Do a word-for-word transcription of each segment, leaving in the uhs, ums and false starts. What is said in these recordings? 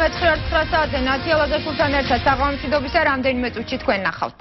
მეოთხე ცხრა საათზე ნათია ლაზაშვილთან ერთად საღამომშვიდობისა რამდენიმე წუთში თქვენ ნახავთ.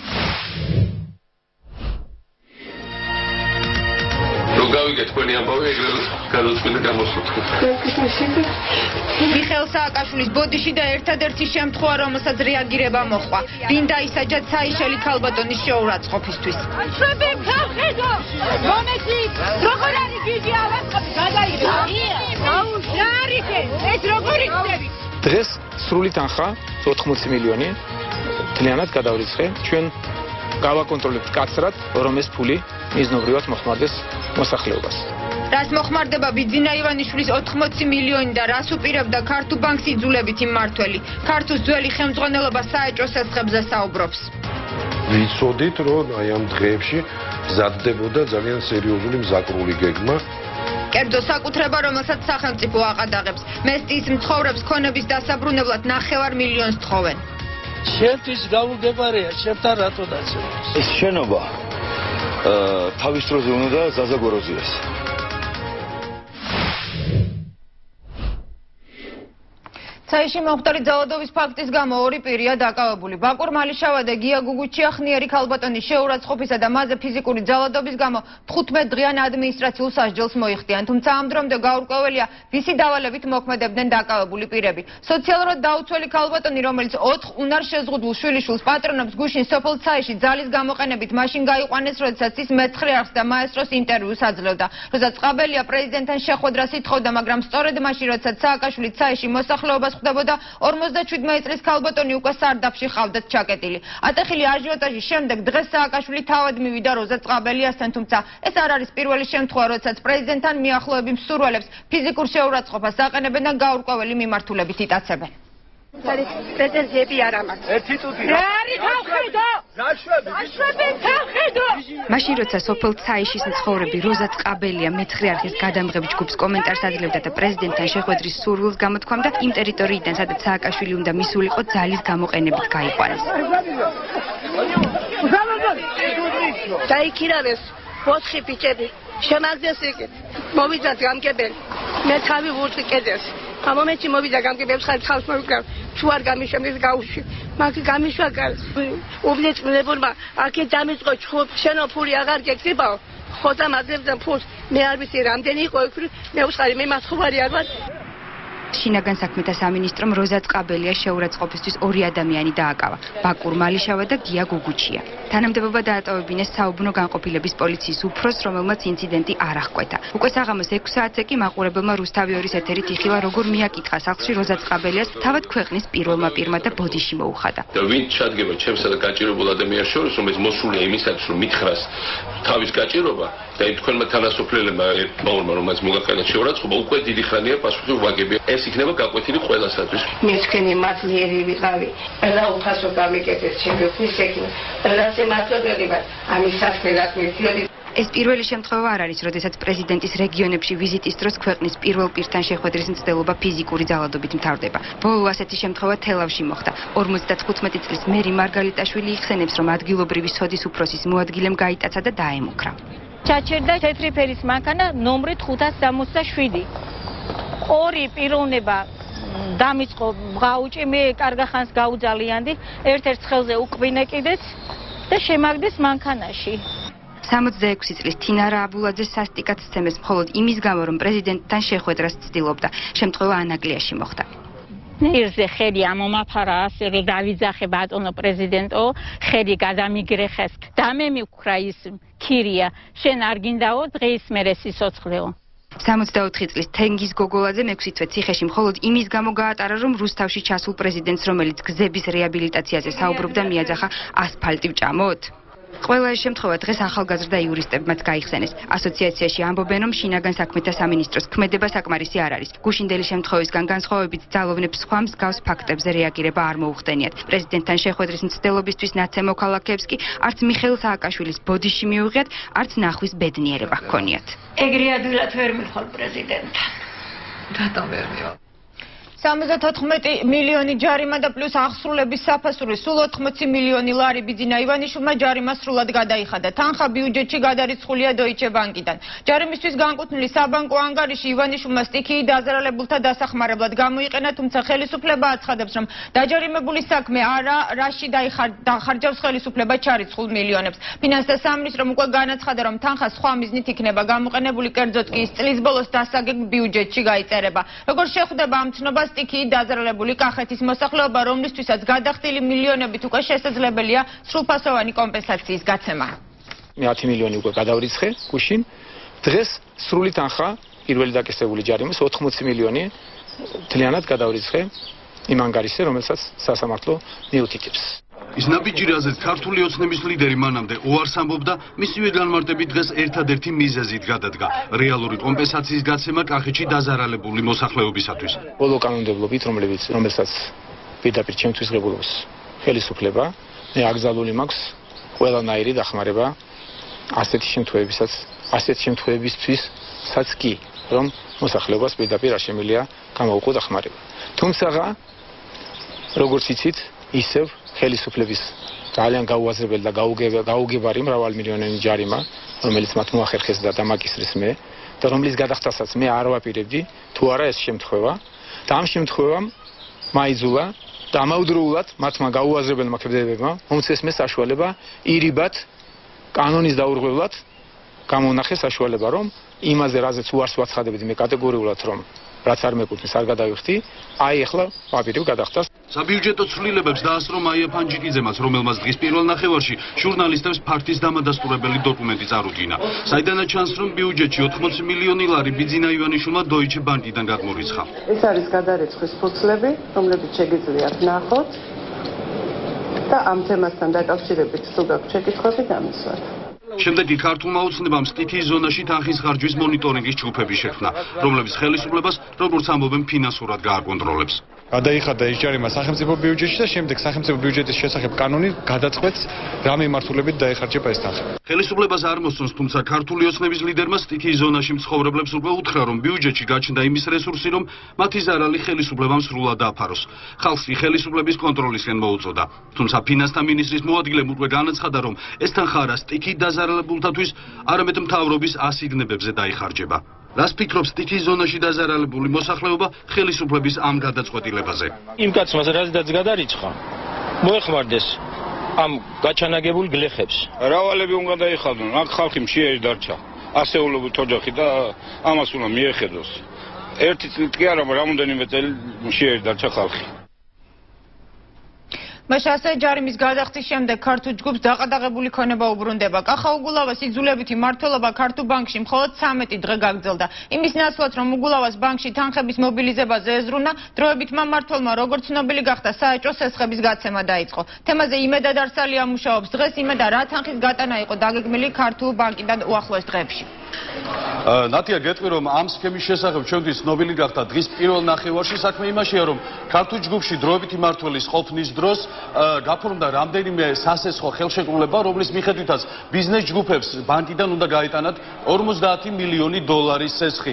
Rugavigă თქვენი ამბავი ეგრევე გადაწყვეტა გამოსულა. მიხეილ სააკაშვილის ბოდიში და ერთადერთი შემთხვევა, რომელსაც რეაგირება მოჰყვა, ვინ დაისაჯა ცაიშელი ქალბატონის შეურაცხყოფისთვის. შვები ხალხო, მომეცი, როგორ არის გიგი ავასყები გადაიღო. აუ, რა არის ეს როგორ იქნები? დღეს სრული თანხა ოთხმოცი მილიონი თლიანად გადავრიცხე. ჩვენ გავაკონტროლებთ კაცრად, რომ ეს ფული მიზნობრივად მოხმარდეს მოსახლეობას. რას მოხმარდება ბიძინა ივანიშვილის ოთხმოცი მილიონი და რას უპირებდა ქართულ ბანკს იძულებითი მმართველი. ქართუს ძველი ხელმძღვანელობა საეჭვო სასწრებზე საუბრობს. ვიცოდით, რომ აი ამ დღეებში მზადდებოდა ძალიან სერიოზული მზაკრული გეგმა. კერძო საკუთრება, რომელსაც სახელმწიფო აყადაღებს. მესტიის მცხოვრებს ქონების დასაბრუნებლად ნახევარ მილიონს თხოვენ. შენთვის გაუგებარია, შენთან რატო დაცემ? ეს შენობა თავის დროზე უნდა ზაზაგოროზიას. ცაიში მომხდარი ძალადობის ფაქტის გამო ორი პირია დაკავებული. ბაკურ მალიშავა და გია გუგუჩია ხნიერი ქალბატონის შეურაცხყოფისა და მასზე ფიზიკური ძალადობის გამო თხუთმეტ დღიან ადმინისტრაციულ სასჯელს მოიხდიან. თუმცა ამ დრომდე გაურკვეველია, ვისი დავალებით მოქმედებდნენ დაკავებული პირები. სოციალურად დაუცველი ქალბატონი, რომელიც ოთხ უნარშეზღუდულ შვილიშვილს პატრონობს, გუშინ სოფელ ცაიში ძალის გამოყენებით მაშინ გაიყვანეს, როდესაც ის მეცხრე არხს და მაესტროს ინტერვიუს აძლევდა. როცა წყაბელია პრეზიდენტთან შეხვედრას ითხოვდა, მაგრამ სწორედ მაშინ, როდესაც სააკაშვილი ცაიში მოსახლეობას ხვდებოდა, ორმოცდაშვიდმეტი წლის ქალბატონი უკვე სარდაფში ყავდათ ჩაკეტილი. ატეხილი აჟიოტაჟის შემდეგ დღეს სააკაშვილი თავად მივიდა როზა წყაბელიასთან, თუმცა ეს არ არის პირველი შემთხვევა, როდესაც პრეზიდენტთან მიახლოების მსურველებს ფიზიკურ შეურაცხყოფას აყენებენ და გაურკვეველი მიმართულებით იტაცებენ. პრეტენზიები არ ამაქვს. ერთი წუთი. რა არის თავხედო? გაშვები. გაშვები თავხედო. მაშინ როცა სოფელ ცაიშის მცხოვრები როზა წყაბელია მეცხრე არხის გადამღებ ჯგუფს კომენტარს აძლევდა და პრეზიდენტთან შეხვედრის სურვილს გამოთქვამდა, იმ ტერიტორიიდან, სადაც სააკაშვილი უნდა მისულიყო, ძალის გამოყენებით გაიყვანეს. დაიქირავეს ოთხი ბიჭები. შემაგდეს იქით. მოვიდა გამგებელი. მე თავი ვურწი კედელს. ამ მომენტში მოვიდა გამგებელს ხალხს ხალხს მოვიკრავ. თუ არ გამიშემდეს გაუშვი. მაგ გამიშვა კარს. უბნეწმლებურმა აქე დამიწყო ჩხუბ შენოფური აღარ გეკრიბაო. ხოდა მაგებდა ფულს. მე არ ვიცი რამდენი იყო იქ. მე უცხარი მე მათხოვარი არ ვარ. შინაგან საქმეთა სამინისტრომ როზა წყაბელიას შეურაცხყოფისთვის ორი ადამიანი დააკავა, ბაკურ მალიშავა და გია გუგუჩია. თანამდებობა დაატოვებინეს საუბნო განყოფილების პოლიციის უფროსს, რომელმაც ინციდენტი არ აღკვეთა. უკვე საღამოს ექვს საათზე კი მაყურებელმა რუსთავი ორის ეთერით იხილა, როგორ მიაკითხა სახლში როზა წყაბელიას თავად ქვეყნის პირველმა პირმა და ბოდიში მოუხადა. და ვინ ჩადგება ჩემსა და გაჭირებულ ადამიანს შორის, რომელიც მოსულია იმისათვის, რომ მითხრას თავის გაჭირობა და იმ თქვენმა თანასოფლელებმა ბაურმა, რომელიც მოგაყენეთ შეურაცხყოფა, უკვე დიდი ხანია პასუხი ვაგებია. ეს იქნება გაკვეთილი ყველასათვის. მე თქვენი მართლიერი ვიყავი. რა უფასო გამიკეთეთ ჩემთვის ეკნა. რაზე მართლობელი ვარ. ამის საფრთხეს მივცედი. ეს პირველი შემთხვევა არ არის, როდესაც პრეზიდენტის რეგიონებში ვიზიტის დროს ქვეყნის პირველ პირთან შეხვედრის მცდელობა ფიზიკური ძალადობით მთავრდება. ბოლო ასეთი შემთხვევა თელავში მოხდა. ორმოცდათხუთმეტი წლის მერი მარგალიტაშვილი იხსენებს, რომ ადგილობრივი სოდის უფროსის მოადგილემ გაიტაცა და დაემუქრა. ჩაჩერდა თეთრი ფერის მანქანა ნომრით ხუთას სამოცდაშვიდი. ორი პიროვნება დამიწყო გაუჭი, მე კარგახანს გაუძალიანდი, ერთ-ერთ ხელზე უკბინე კიდეც და შემაგდეს მანქანაში. სამოცდაექვსი წლის თინარა აბულაძე სასტიკად სცემეს მხოლოდ იმის გამო, რომ პრეზიდენტთან შეხვედრას ცდილობდა. შემთხვევა ანაკლიაში მოხდა. ნირზე ხელი ამომაფარა ასე, რომ დავიძახე ბატონო პრეზიდენტო, ხელი გადამიგრეხეს. და მე მივქრა ის ქირია, შენ არ გინდაო დღეს მერე სიცოცხლეო. სამოცდაოთხი წლის თენგიზ გოგოლაძე მეექვსე თვე ციხეში მხოლოდ იმის გამო გაატარა, რომ რუსთავში ჩასულ პრეზიდენტს, რომელიც გზების რეაბილიტაციაზე საუბრობდა, მიაძახა ასფალტი ვჭამოთ. ყველა ეს შემთხვევა დღეს ახალგაზრდა იურისტებმაც გაიხსენეს. ასოციაციაში ამბობენ, რომ შინაგან საქმეთა სამინისტროს ქმედება საკმარისი არ არის. გუშინდელი შემთხვევისგან განსხვავებით ძალოვნებს სხვა მსგავს ფაქტებზე რეაგირება არ მოუხდენიათ. პრეზიდენტთან შეხვედრის მცდელობისთვის ნაცემ მოქალაქეებს კი არც მიხეილ სააკაშვილის ბოდიში მიუღიათ, არც ნახვის ბედნიერება ჰქონიათ. ეგრე ადვილად ვერ მიხვალ პრეზიდენტთან. რატომ ვერ მივა? სამოცდათოთხმეტი მილიონი ჯარიმა და პლუს აღსრულების საფასური სულ ოთხმოცი მილიონი ლარი ბიძინა ივანიშვილმა ჯარიმა სრულად გადაიხადა. თანხა ბიუჯეტში გადარიცხულია დოიჩე ბანკიდან. ჯარიმისთვის განკუთვნილი საბანკო ანგარიში ივანიშვილმა სტიქიი დაზარალებულთა დასახმარებლად გამოიყენა, თუმცა ხელისუფლება აცხადებს, რომ დაჯარიმებული საქმე არა, რაში დაიხარჯავს ხელისუფლება ჩარიცხულ მილიონებს. ფინანსთა სამინისტრომ უკვე განაცხადა, რომ თანხა სხვა მიზნით იქნება გამოყენებული, კერძოდ კი ის წლის ბოლოს დასაგეგ ბიუჯეტში გაიწერება. როგორც შეხვდება ამ ცნობას სტიქიით დაზარალებული კახეთის მოსახლეობა, რომლისთვისაც გადახდილი მილიონებით უკვე შესაძლებელია სრულფასოვანი კომპენსაციის გაცემა. მე ათი მილიონი უკვე გადავრიცხე გუშინ. დღეს სრული თანხა პირველი დაკისრებული ჯარიმის ოთხმოცი მილიონი მთლიანად გადავრიცხე იმ ანგარიშზე, რომელსაც სასამართლო მიუთითებს. ის ნაბიჯირაზეც ქართული ოცნების ლიდერი მანამდე უარს ამბობდა, მისივე განმარტებით დღეს ერთადერთი მიზეზით გადადგა რეალური კომპენსაციის გაცემა კახეთში დაზარალებული მოსახლეობისათვის. ბოლო კანონმდებლობით, რომლებიც რომელსაც პირდაპირ ჩემთვის ღებულობს ხელისუფლება, მე აკრძალული მაქვს ყველანაირი დახმარება ასეთი შემთხვევებისაც, ასეთი შემთხვევებისთვისაც კი, რომ მოსახლეობას პირდაპირ არ შემიძლია გამოუყო დახმარება. თუმცა, როგორც იცით, ისევ ხელისუფლების ძალიან გაუაზრებელი და გაუგებარი მრავალმილიონიანი ჯარიმა, რომელიც მათ მოახერხეს და დამაკისრეს მე, და რომლის გადახდასაც მე არ ვაპირებდი, თუ არა ეს შემთხვევა, და ამ შემთხვევამ მაიძულა და ამავდროულად მათმა გაუაზრებელმა ქმედებებმა მომცეს მე საშუალება ირიბად კანონის დაურღვევლად გამონახე საშუალება, რომ იმაზე, რაზეც უარს ვაცხადებდი მე კატეგორიულად, რომ რაც არ მეკუთვნის, არ გადავიხდი, აი ახლა ვაპირებ გადახდას. საბიუჯეტო ცვლილებებს დაასწრო მაია ფანჯიკიძემაც, რომელმაც დღის პირველ ნახევარში ჟურნალისტებს ფაქტის დამადასტურებელი დოკუმენტი წარუდგინა. საიდანაც ჩანს, რომ ბიუჯეტში ოთხმოცი მილიონი ლარი ბიძინა ივანიშვილმა დოიჩე ბანკიდან გადმორიცხა. ეს არის გადარიცხვის ფურცლები, რომლებიც შეგიძლიათ ნახოთ და ამ თემასთან დაკავშირებით თუ გაქვთ შეკითხვები დამისვათ. შემდეგ ქართულმა ოცნებამ სტიქიის ზონაში თანხის ხარჯვის მონიტორინგის ჯგუფები შექმნა, რომლებიც ხელისუფლებას, როგორც ამბობენ, ფინანსურად გააკონტროლებს. გადაიხადა ეს ჯარიმა სახელმწიფო ბიუჯეტში და შემდეგ სახელმწიფო ბიუჯეტის შესახებ კანონი გადაწყვეტს რა მიმართულებით დაიხარჯება ეს თანხა. ხელისუფლებას არ მოსწონს, თუმცა ქართული ოცნების ლიდერმა სტიქიის ზონაში მცხოვრებლებს უკვე უთხრა, რომ ბიუჯეტში გაჩნდა იმის რესურსი, რომ მათი ზარალი ხელისუფლებამ სრულად დააფაროს. ხალხს კი ხელისუფლების კონტროლისკენ მოუწოდა. თუმცა ფინანსთა მინისტრის მოადგილემ უკვე განაცხადა, რომ ეს თანხა არა სტიქიით დაზარალებულთათვის, არამედ მთავრობის ასიგნებებზე დაიხარჯება. რას ფიქრობს სტიქიის ზონაში დაზარალებული მოსახლეობა ხელისუფლების ამ გადაწყვეტილებაზე? იმ კაცმა რაზედაც გადარიცხა, მოეხმარდეს ამ გაჩანაგებულ გლეხებს. რავალები უნდა დაიხადონ, აქ ხალხი მშიერი დარჩა. ასეულობით ოჯახი და ამას უნდა მიეხედოს. ერთი წლით კი არა, რამოდენიმე წელი მშიერი დარჩა ხალხი. მაშასე ჯარიმის გადახდის შემდეგ ქართულ ჯგუფს დაყადაღებული ქონება უბრუნდება. კახა უგულავას იძულებითი მმართველობა ქართულ ბანკში მხოლოდ ცამეტი დღე გაგრძელდა. იმის ნაცვლად, რომ უგულავას ბანკში თანხების მობილიზებაზე ეზრუნა, დროებით მმართველმა როგორც ცნობილი გახდა საეჭვო სესხების გაცემა დაიწყო. თემაზე იმედად არსალია მუშაობს დღეს, იმედა რა თანხის გატანა იყო დაგეგმილი ქართულ ბანკიდან უახლოეს დღეებში. ნატია, გეტყვი, რომ ამ სქემის შესახებ ჩვენთვის ცნობილი გახდა დღის პირველ ნახევარში. საქმე იმაშია, რომ ქართულ ჯგუფში დროებითი მმართველის ყოფნის დროს გაფორმდა რამდენიმე სასესხო ხელშეკრულება, რომლის მიხედვითაც ბიზნეს ჯგუფებს ბანკიდან უნდა გაეტანათ ორმოცდაათი მილიონი დოლარის სესხი.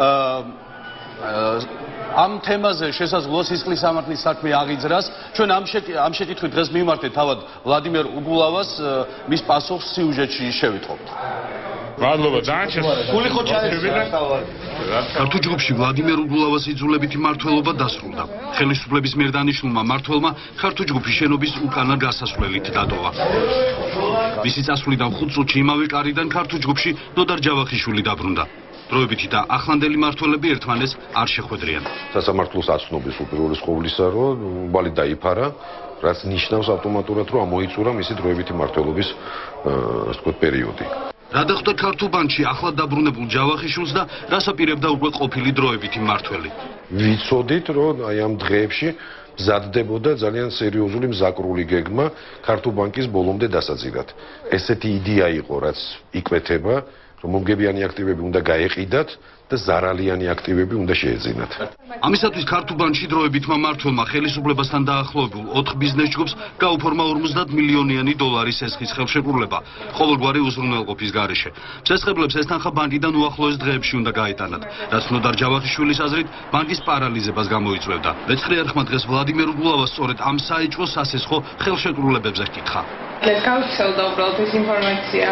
ამ თემაზე შესაძლოა სისხლის სამართლის საქმე აღიძრას. ჩვენ ამ ამ შეკითხვით დღეს მივმართეთ თავად ვლადიმერ უგულავას, მის პასუხს სიუჟეტში შევიტყობთ. მადლობა, ძალიან გული ხო ჩაეცემა. ქართულ ჯგუფში ვლადიმერ უგულავას იძულებითი მმართველობა დასრულდა. ხელისუფლების მიერ დანიშნულმა მმართველმა ქართულ ჯგუფის შენობის უკანა გასასვლელით დატოვა. მისი წასვლიდან ხუთ წუთში იმავე კარიდან ქართულ ჯგუფში ნოდარ ჯავახიშვილი დაბრუნდა. დროებითი და ახლანდელი მმართველები ერთმანეთს არ შეხვედრიან. სასამართლოს აცნობის უპირველეს ყოვლისა, რომ უბალი დაიფარა, რაც ნიშნავს ავტომატურად, რომ ამოიწურა მისი დროებითი მმართველობის ასე ვთქვათ პერიოდი. რა დახვდა ქართულ ბანკში ახლად დაბრუნებულ ჯავახიშვილს და რას აპირებდა უკვე ყოფილი დროებითი მმართველი? ვიცოდით, რომ აი ამ დღეებში მზადდებოდა ძალიან სერიოზული მზაკრული გეგმა ქართულ ბანკის ბოლომდე დასაძირად. ესეთი იდეა იყო, რაც იკვეთება, რომ მომგებიანი აქტივები უნდა გაეყიდათ და ზარალიანი აქტივები უნდა შეეძინათ. ამისათვის ქართუბანში დროებითმა მმართველმა ხელისუფლებასთან დაახლოებულ ოთხ ბიზნეს ჯგუფს გაუფორმა ორმოცდაათ მილიონიანი დოლარის ესხის ხელშეკრულება ყოველგვარი უზრუნველყოფის გარეშე. მსესხებლებს ეს თანხა ბანკიდან უახლოეს დღეებში უნდა გაეტანათ, რაც ნოდარ ჯავახიშვილის აზრით ბანკის პარალიზებას გამოიწვევდა. მეცხრე არხმა დღეს ვლადიმერ გულავას სწორედ ამ საეჭვო სასესხო ხელშეკრულებებზე ჰკითხა. გავრცელდა უბრალოდ ეს ინფორმაცია.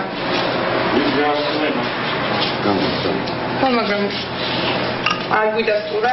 მაგრამ არ გვიდასტურა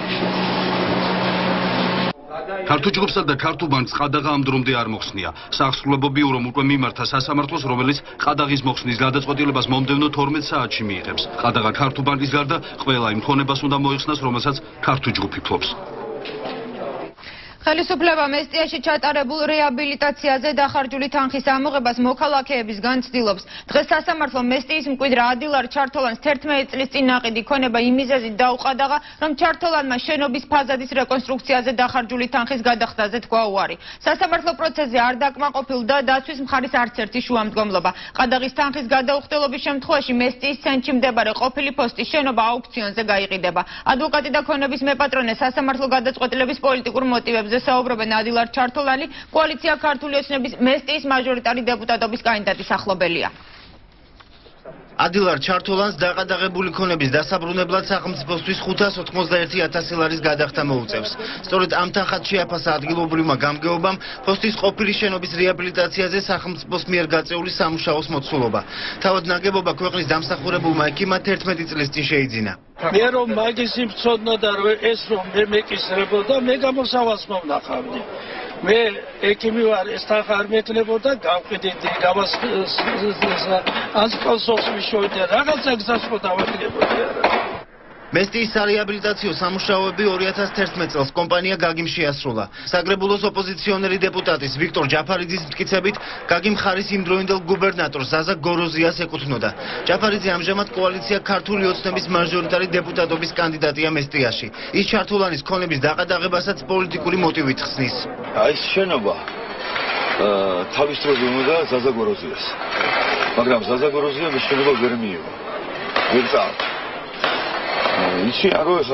ქართულ ჯგუფსა და ქართულ ბანკს ყადაღა ამ დრომდე არ მოხსნია. საახსრულებო ბიურომ უკვე მიმართა სასამართლოს, რომელიც ყადაღის მოხსნის გადაწყვეტილებას მომდევნო თორმეტ საათში მიიღებს. ყადაღა ქართულ ბანკის გარდა ყველა იმ ხონებას უნდა მოიხსნას, რომელსაც ქართულ ჯგუფი ფლობს. ხელისუფლებამ ესტიაში ჩატარებულ რეაბილიტაციაზე დახარჯული თანხის ამოღებას მოქალაქეებისგან ცდილობს. დღეს სასამართლომ მესტიის მკვიდრ ადილარ ჩართოლანს თერთმეტი წლის წინ ნაყიდი ქონება იმ მიზეზით დაუყადაღა, რომ ჩართოლანმა შენობის ფასადის რეკონსტრუქციაზე დახარჯული თანხის გადახდაზე თქვა უარი. სასამართლო პროცესზე არ დაკმაყოფილდა დაცვის მხარის არც ერთი შუამდგომლობა. ყადაღის თანხის გადაუხდელობის შემთხვევაში მესტიის ცენტრში მდებარე ყოფილი პოსტის შენობა აუქციონზე გაიყიდება. ადვოკატი და ქონების მეპატრონე სასამართლო გადაწყვეტილების პოლიტიკურ მოტივებს საუბრობენ ადილარ ჩართოლანი, კოალიცია ქართული ოცნების მესტიის მაჟორიტარი დეპუტატობის კანდიდატის ახლობელია. ადილარ ჩართოლანს დაყადაღებული ქონების დასაბრუნებლად სახელმწიფოსთვის ხუთას ოცდაერთი ათასი ლარის გადახდა მოუწევს. სწორედ ამ თანხად შეაფასა ადგილობრივმა გამგეობამ პოსტის ყოფილი შენობის რეაბილიტაციაზე სახელმწიფოს მიერ გაწეული სამუშაოს მოცულობა. თავად ნაგებობა ქვეყნის დამსახურებულმა ექიმმა თერთმეტი წლის წინ შეიძინა. მე რომ მაგისი მწოდნოდა რომ ეს რომ მე მეკისრებოდა, მე გამოსავალს მომნახავდი. მე ექიმი ვარ, ეს თანხა არ მექნებოდა, გავყიდედი გავას ასკოლსოს მიშოვდა, რაღაცა გზას ხო დავაკლებოდი არა. მესტიის სარეაბილიტაციო სამუშაოები ორი ათას თერთმეტ წელს კომპანია გაგიმ შეასრულა. საგრებულოს ოპოზიციონერი დეპუტატის ვიქტორ ჯაფარიძის მტკიცებით, გაგიმ მხარის იმდროინდელ გუბერნატორ ზაზა გოროზიას ეკუთვნოდა. ჯაფარიძე ამჟამად კოალიცია ქართული ოცნების მაჟორიტარი დეპუტატობის კანდიდატია მესტიაში. ის ჩართულანის ქონების დაყადაღებასაც პოლიტიკური მოტივით ხსნის. აი ეს შენობა თავის დროზე უნდა ზაზა გოროზიას. მაგრამ ზაზა გოროზია ეს შენობა ვერ მიიღო. ვერ წააგო. იცი არო ეს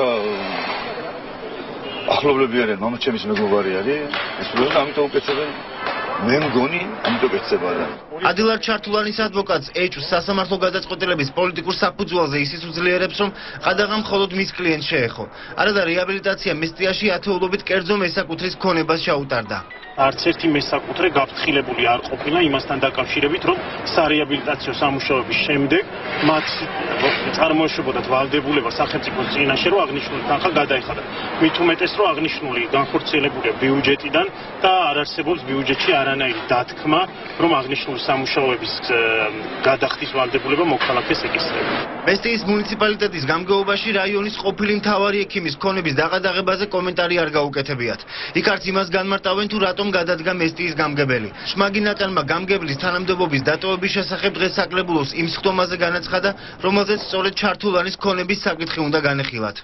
ახლობლები არიან, მამა ჩემის მეგობარი არის, ეს რომ ამიტომ უკეთებენ. მე მგონი ამიტომ ეცება რა. ადილარ ჩართულანის ადვოკატს ეჭვს სასამართლო გადაწყვეტილების პოლიტიკურ საფუძველზე ისიც უძლიერებს, რომ ყადაღამ მხოლოდ მის კლიენტს შეეხო. არადა რეაბილიტაცია მესტიაში ათეულობით კერძო მესაკუთრის ქონებას ჩაუტარდა. არც ერთი მესაკუთრე გაფრთხილებული არ ყოფილა იმასთან დაკავშირებით, რომ სარეაბილიტაციო სამუშაოების შემდეგ მათ წარმოეშვებოდათ ვალდებულება სახელმწიფოს წინაშე, რომ აღნიშნული თანხა გადაიხადა. მით უმეტეს, რომ აღნიშნული განხორციელებულია ბიუჯეტიდან და არ არსებობს ბიუჯეტში არანაირი დათქმა, რომ აღნიშნული სამუშაოების გადახდის ვალდებულება მოქალაქეს ეკისრება. მესტიის მუნიციპალიტეტის გამგეობაში რაიონის ყოფილი მთავარი ექიმის ქონების დაყადაღებაზე კომენტარი არ გაუკეთებიათ. იქ არც იმას განმარტავენ, თუ რატომ გადადგა მესტიის გამგებელი. შმაგინატანმა გამგებლის თანამდებობის დატოვების შესახებ დღეს საკრებულოს იმ სხდომაზე განაცხადა, რომელზეც სწორედ ჩართულანის ქონების საკითხი უნდა განეხილათ.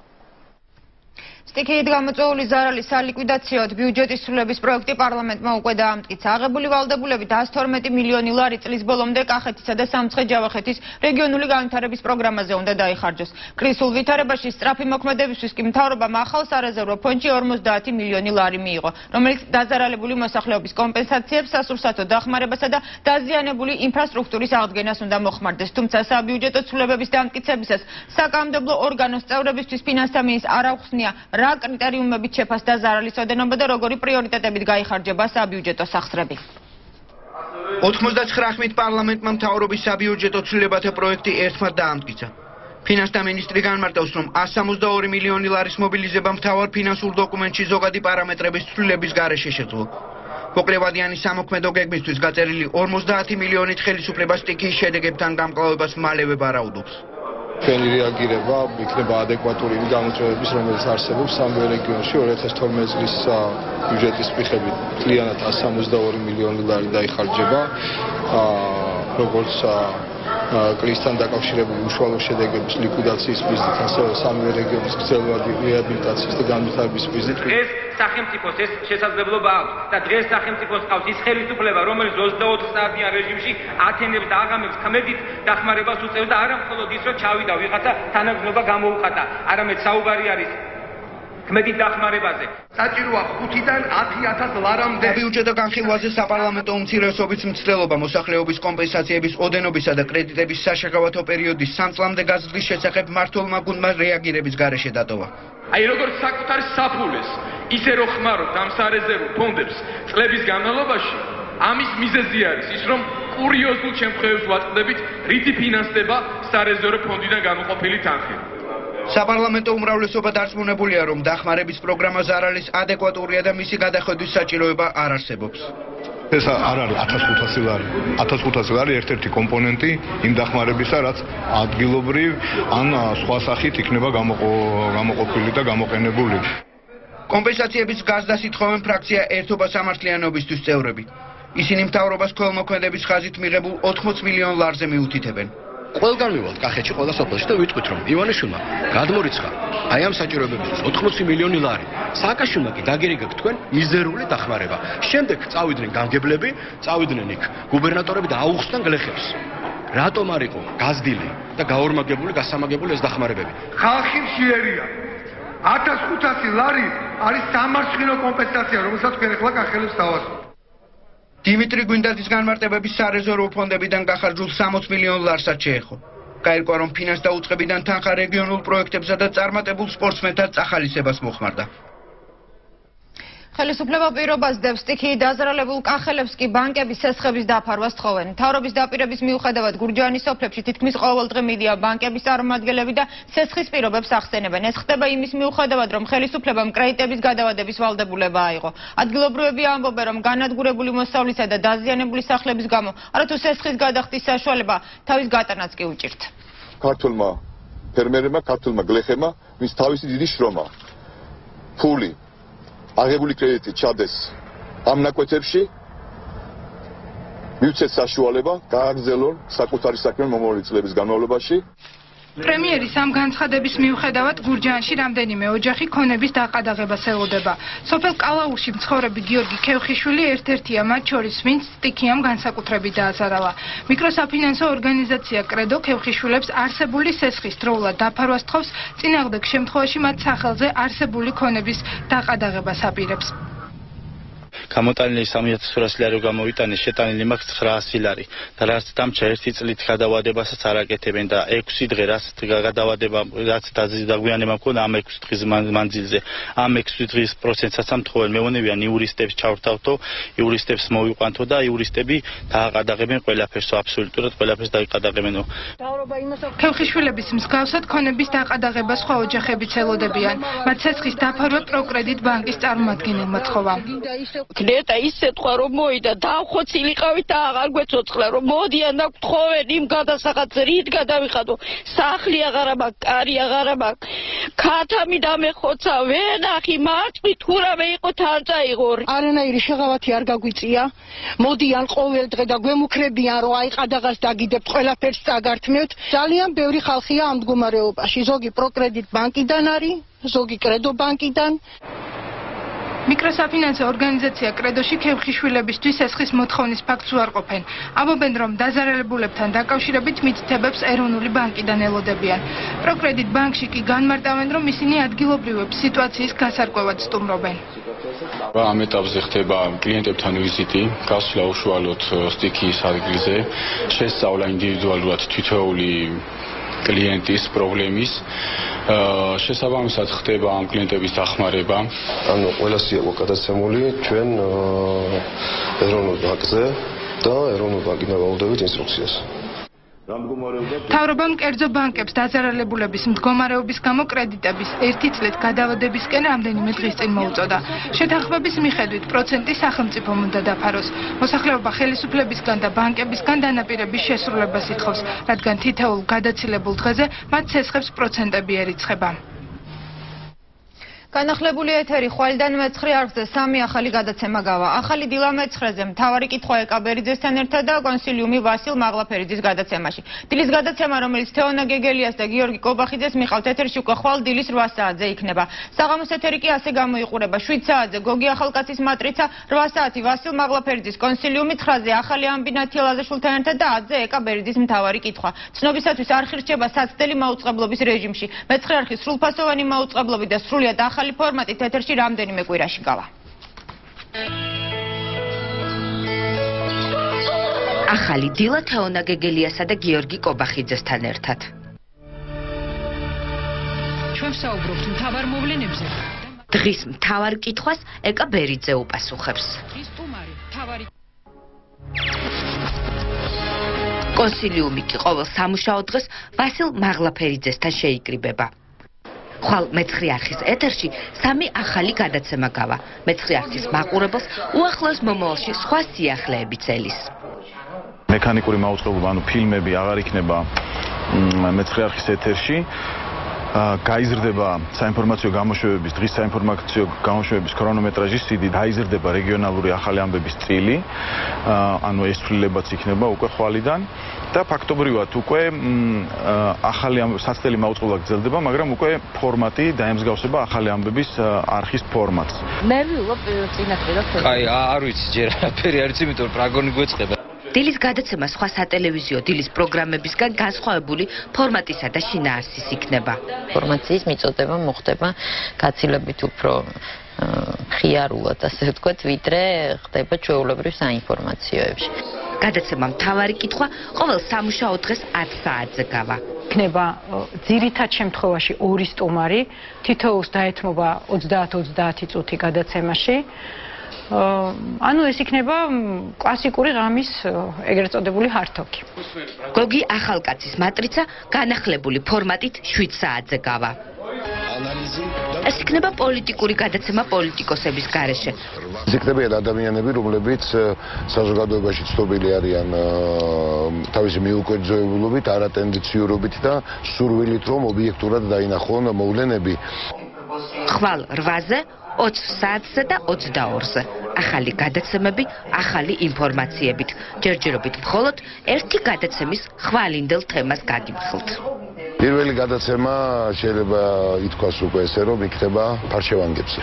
სტიქიით გამოწვეული ზარალის სალიკვიდაციოდ ბიუჯეტის სრულების პროექტი პარლამენტმა უკვე დაამტკიცა. აღებული ვალდებულებით ას თორმეტი მილიონი ლარი წლის ბოლომდე კახეთისა და სამცხე-ჯავახეთის რეგიონული განვითარების პროგრამაზე უნდა დაიხარჯოს. კრისულ ვითარებაში სწრაფი მოქმედებისთვის კი მთავრობამ ახალ სარეზერვო ფონდში ორმოცდაათი მილიონი ლარი მიიღო, რომელიც დაზარალებული მოსახლეობის კომპენსაციებს, სასურსათო დახმარებასა და დაზიანებული ინფრასტრუქტურის აღდგენას უნდა მოხმარდეს. თუმცა საბიუჯეტო ცვლილებების დამტკიცებისას საკანონმდებლო ორგანოს წევრებისთვის ფინანსთა მინისტრს არ აღხსნია რა კრიტერიუმებით შეფასდა ზარალის ოდენობა და როგორი პრიორიტეტებით გაიხარჯება საბიუჯეტო სახსრები. ოცდაათი ხმით პარლამენტმა მთავრობის საბიუჯეტო ცვლილებათა პროექტი ერთმანეთს დაამტკიცა. ფინანსთა მინისტრი განმარტავს, რომ ას სამოცდაორი მილიონი ლარის მობილიზება მთავარ ფინანსურ დოკუმენტში ზოგადი პარამეტრების ცვლილების გარეშე შეძლო. მოკლევადიანი სამოქმედო გეგმისთვის გაწერილი ორმოცდაათი მილიონით ხელისუფლება სტიქიის შედეგებთან გამკლავებას მალევე ვარაუდობს. ჩვენი რეაგირება იქნება ადეკვატური იმ გამოწვევების, რომელიც არსებობს სამივე რეგიონში. ორი ათას თორმეტი წლის ბიუჯეტის მიხედვით მთლიანად ას სამოცდაორი მილიონი ლარი დაიხარჯება. როგორც კრიზისთან დაკავშირებული უშუალო შედეგების ლიკვიდაციის მიზნით, ასევე სამივე რეგიონის გრძელვადი რეაბილიტაციის და განვითარების მიზნით. ეს სახელმწიფოს ეს შესაძლებლობა აქვს და დღეს სახელმწიფოს ყავს ის ხელისუფლება, რომელიც ოცდაოთხ საათიან რეჟიმში ათენებს და აღამებს ქმედით დახმარებას უწევს და არა მხოლოდ ის, რომ ჩავიდა ვიღაცა თანაგზნობა გამოუხატა, არამედ საუბარი არის ქმედით დახმარებაზე. საჭიროა ხუთიდან ათი ათას ლარამდე. ბიუჯეტო განხილვაზე საპარლამენტო უმცირესობის მცდელობა მოსახლეობის კომპენსაციების ოდენობისა და კრედიტების საშაგავათო პერიოდის სამ წლამდე გაზრდის შესახებ მმართველმა გუნდმა რეაგირების გარეშე დატოვა. აი როგორც საკუთარ საფულეს, ისე რო ხმარობთ ამ სარეზერვო ფონდებს წლების განმავლობაში, ამის მიზეზი არის ის, რომ კურიოზულ შემთხვევებს ვაწყდებით, რითი ფინანსდება სარეზერვო ფონდიდან გამოყოფილი თანხები. საპარლამენტო უმრავლესობა დარწმუნებულია, რომ დახმარების პროგრამა ზარალის ადეკვატურია და მისი გადახედვის საჭიროება არ არსებობს. ეს არ არის ათას ხუთასი ლარი. ათას ხუთასი ლარი ერთ-ერთი კომპონენტი იმ დახმარებისა, რაც ადგილობრივ ან სხვა სახით იქნება გამოყოფილი და გამოყენებული. კომპენსაციების გაზდას ითხოვენ ფრაქცია ერთობა სამართლიანობისთვის წევრები. ისინი მთავრობას ქველმოქმედების ხაზით მიღებულ ოთხმოც მილიონ ლარზე მიუთითებენ. ყველგან მივალთ კახეთში ყველა სოფელში და ვიტყვით რომ ივანიშვილმა გადმორიცხა აი ამ საჭიროებებისთვის ოთხმოცი მილიონი ლარი. სააკაშვილმა კი დაგერიგებთ თქვენ მიზერული დახმარება. შემდეგ წავიდნენ გამგებლები, წავიდნენ იქ გუბერნატორები და აუხსნან გლეხებს. რატომ არ იყო გაზრდილი და გაორმაგებული, გასამაგებული ეს დახმარებები? ხალხი მშიერია. ათას ხუთასი ლარი არის სამარცხინო კომპენსაცია, რომელსაც თქვენ ახლა კახელებს დავასრულებთ. დიმიტრი გვინდაძის განმარტებების სარეზერვო ფონდებიდან გახარჯულ სამოც მილიონ ლარსაც შეეხო. გაირკვა, რომ ფინანს დაუწყებიდან თანხა რეგიონულ პროექტებსა და წარმატებულ სპორტსმენთა წახალისებას მოხმარდა. ხელისუფლება პირობას დებს სტიქიით დაზარალებულ კახელებს კი ბანკების სესხების დაფარვას თხოვენ. მთავრობის დაპირების მიუხედავად გურჯაანის სოფლებში თითქმის ყოველდღე მიდიან ბანკების წარმომადგენლები და სესხის პირობებს ახსენებენ. ეს ხდება იმის მიუხედავად, რომ ხელისუფლებამ კრედიტების გადავადების ვალდებულება აიღო. ადგილობრივები ამბობენ, რომ განადგურებული მოსავლისა და დაზიანებული სახლების გამო არათუ სესხის გადახდის საშუალება თავის გატანაც კი უჭირთ. ქართულმა ფერმერებმა, ქართულმა გლეხებმა, ვის თავისი დიდი შრომა, ფული აღებული კრედიტი ჩადეს ამ ნაკვეთებში, მიუცეთ საშუალება გააგრძელონ საკუთარი საქმე მომავალი წლების განმავლობაში. პრემიერის ამ განცხადების მიუხედავად გურჯაანში რამდენიმე ოჯახი ქონების დაყადაღებას ელოდება. სოფელ კალაურში მცხოვრები გიორგი ქევხიშვილი ერთ-ერთია მათ შორის, ვინც სტიქიამ განსაკუთრებით დააზარალა. მიკროსაფინანსო ორგანიზაცია კრედო ქევხიშვილებს არსებული სესხის დროულად დაფარვას თხოვს, წინააღმდეგ შემთხვევაში მათ სახელზე არსებული ქონების დაყადაღებას აპირებს. გამოტანილი სამი ათას ორასი ლარი გამოვიტანეს, შეტანილი მაქვს ცხრაასი ლარი და რაც დამჭა ერთი წლით გადავადებასაც არ აკეთებენ და ექვსი დღე რაც გადავადება რაც დაგვიანება მქონდა ამ ექვსი დღის მანძილზე ამ ექვსი დღის პროცენტსაც ამთხოვენ. მეუბნებიან იურისტებს ჩავრთავთო, იურისტებს მოვიყვანთო და იურისტები დააყადაღებენ ყველაფერს, აბსოლუტურად ყველაფერს დაიყადაღებენო. ქევხიშვილების მსგავსად ქონების დაყადაღებას სხვა ოჯახებიც ელოდებიან. მათ სესხის დაფარვა პროკრედიტ ბანკის წარმომადგენელმა თხოვა. ნეტა ისე თქვა რომ მოიდა დავხოცილიყავით და აღარ გვეცოცხლა რომ მოდიან და გთხოვენ იმ გადასახადზე რით გადავიხადო სახლი აღარა მაქვს, კარი აღარა მაქვს, ქათამი დამეხოცა ვენახი მარტყვი თუ რამე იყო თან წაიღო. არანაირი შეღავათი არ გაგვიწია, მოდიან ყოველ დღე და გვემუქრებიან რომ აი ყადაღას დაგიდებთ, ყველაფერს წაგართმევთ. ძალიან ბევრი ხალხია ამ მდგომარეობაში, ზოგი პროკრედიტ ბანკიდან არის, ზოგი კრედო ბანკიდან. მიკროსაფინანსო ორგანიზაცია კრედოში ქევხიშვილებისთვის სესხის მოთხოვნის ფაქტს უარყოფენ. ამბობენ, რომ დაზარალებულებთან დაკავშირებით მითითებებს ეროვნული ბანკიდან ელოდებიან. პროკრედიტ ბანკში კი განმარტავენ, რომ ისინი ადგილობრივებს სიტუაციის გასარკვევად სტუმრობენ. ამ ეტაპზე ხდება კლიენტებთან ვიზიტი, გასვლა უშუალოდ სტიქიის ადგილზე, შესწავლა ინდივიდუალურად თითოეული კლიენტის პრობლემის შესაბამისად ხდება ამ კლიენტების დახმარება. ანუ ყველასია გადაცემული ჩვენ ეროვნულ ბანკზე და ეროვნულ ბანკიდან ვაუდევით ინსტრუქციას. მთავრობამ კერძო ბანკებს დაზარალებულების მდგომარეობის გამო კრედიტების ერთი წლით გადავადებისკენ რამდენიმე დღის წინ მოუწოდა. შეთანხმების მიხედვით პროცენტი სახელმწიფომ უნდა დაფაროს. მოსახლეობა ხელისუფლებისგან და ბანკებისგან დანაპირების შესრულებას ითხოვს, რადგან თითოეულ გადაცილებულ დღეზე მათ სესხებს პროცენტები ერიცხება. განახლებული ეთერი ხვალიდან მეცხრე არხზე სამი ახალი გადაცემა გავა. ახალი დილა მეცხრეზე მთავარი კითხვა ეკაბერიძესთან ერთად და კონსილიუმი ვასილ მაღლაფერიძის გადაცემაში. დილის გადაცემა, რომელიც თეონა გეგელიას და გიორგი კობახიძეს მიყავთ ეთერში უკვე ხვალ დილის რვა საათზე იქნება. საღამოს ეთერი კი ასე გამოიყურება. შვიდ საათზე გოგი ახალკაცის მატრიცა, რვა საათი ვასილ მაღლაფერიძის კონსილიუმი, ცხრაზე ახალი ამბინა თილაზაშვილთან ერთად და ათზე ეკაბერიძის მთავარი კითხვა. ცნობისათვის არხი რჩება საცდელი მაუწყებლობის რეჟიმში. მეცხრე არხის სრულფასოვანი მაუწყებლობით და სრულიად ახალი ფორმატით ეთერში რამდენიმე კვირაში გავა. ახალი დილა თეონა გეგელიასა და გიორგი კობახიძესთან ერთად. ჩვენ ვსაუბრობთ მთავარ მოვლენებზე. დღის მთავარ კითხვას ეკაბერიძე უპასუხებს. დღის სტუმარი მთავარი კონსილიუმი კი ყოველ სამუშაო დღეს ვასილ მაღლაფერიძესთან შეიკრიბება. ხვალ მეცხრე არხის ეთერში სამი ახალი გადაცემა გავა. მეცხრე არხის მაყურებელს უახლოეს მომავალში სხვა სიახლეებიც ელის. მექანიკური მაუწყებლობა, ანუ ფილმები აღარ იქნება მეცხრე არხის ეთერში. გაიზრდება საინფორმაციო გამოშვებების, დღის საინფორმაციო გამოშვებების ქრონომეტრაჟის სიდი, გაიზრდება რეგიონალური ახალი ამბების წილი, ანუ ეს ცვლილებაც იქნება უკვე ხვალიდან და ფაქტობრივად უკვე ახალი საცდელი მაუწყებლობა გრძელდება, მაგრამ უკვე ფორმატი დაემსგავსება ახალი ამბების არხის ფორმატს. მე ვილო წინაპირად. აი, არ ვიცი ჯერ არაფერი არ ვიცი, იმიტომ რომ პრაგონი გვეწყება. დილის გადაცემა სხვა სატელევიზიო დილის პროგრამებისგან განსხვავებული ფორმატისა და შინაარსის იქნება. ინფორმაციის მიწოდება მოხდება გაცილებით უფრო ხიარულად, ასე ვთქვათ, ვიდრე ხდება ჩვეულებრივ საინფორმაციოებში. გადაცემა მთავარი კითხვა ყოველ სამუშაო დღეს ათ საათზე გავა. იქნება ძირითად შემთხვევაში ორი სტუმარი, თითოეულს დაეთმობა ოცდაათ ოცდაათი წუთი გადაცემაში. ანუ ეს იქნება კლასიკური ღამის ეგრეთ წოდებული ჰართოქი. გოგი ახალკაცის მატრიცა განახლებული ფორმატით შვიდ საათზე გავა. ეს იქნება პოლიტიკური გადაცემა პოლიტიკოსების გარეშე. იქნებიან ადამიანები, რომლებიც საზოგადოებაში ცნობილი არიან თავისი მიუკვეთრებლობით, არატენდიციურობით და სურვილით, რომ ობიექტურად დაინახონ მოვლენები. ხვალ რვაზე ოცდ საათზე და ოცდაორზე. ახალი გადაცემები, ახალი ინფორმაციებით. ჯერჯერობით მხოლოდ ერთი გადაცემის ხვალინდელ თემას გაგიმხილთ. პირველი გადაცემა შეიძლება ითქვას უკვე ესე, რომ იქნება ფარშევანგებზე.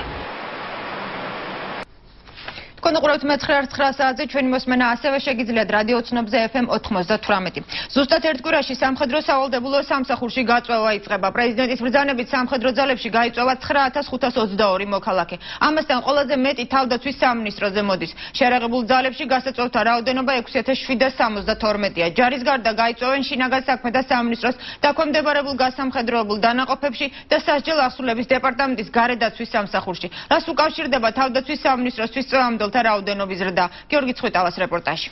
თქვენ უყურებთ მეცხრე არხს ცხრა საათზე, ჩვენი მოსმენა ასევე შეგიძლიათ რადიო ცნობზე ეფ ემ ოთხმოცდათვრამეტი. ზუსტად ერთ კვირაში სამხედრო სავალდებულო სამსახურში გაწვევა იწყება. პრეზიდენტის ბრძანებით სამხედრო ძალებში გაიწვევა ცხრა ათას ხუთას ოცდაორი მოქალაქე. ამასთან ყველაზე მეტი თავდაცვის სამინისტროზე მოდის. შეერაღებულ ძალებში გასაწვევთა რაოდენობა ექვსი ათას შვიდსათ სამოცდათორმეტია. ჯარის გარდა გაიწვევენ შინაგან საქმეთა სამინისტროს დაქვემდებარებულ გასამხედროებულ დანაყოფებში და სასჯელ ახსულების დეპარტამენტის გარედაცვის სამსახურში. რას უკავშირდება თავდაცვის სამინისტროსთვის წვევამდელ რაოდენობის ზრდა. გიორგი ცხვითალას რეპორტაჟი.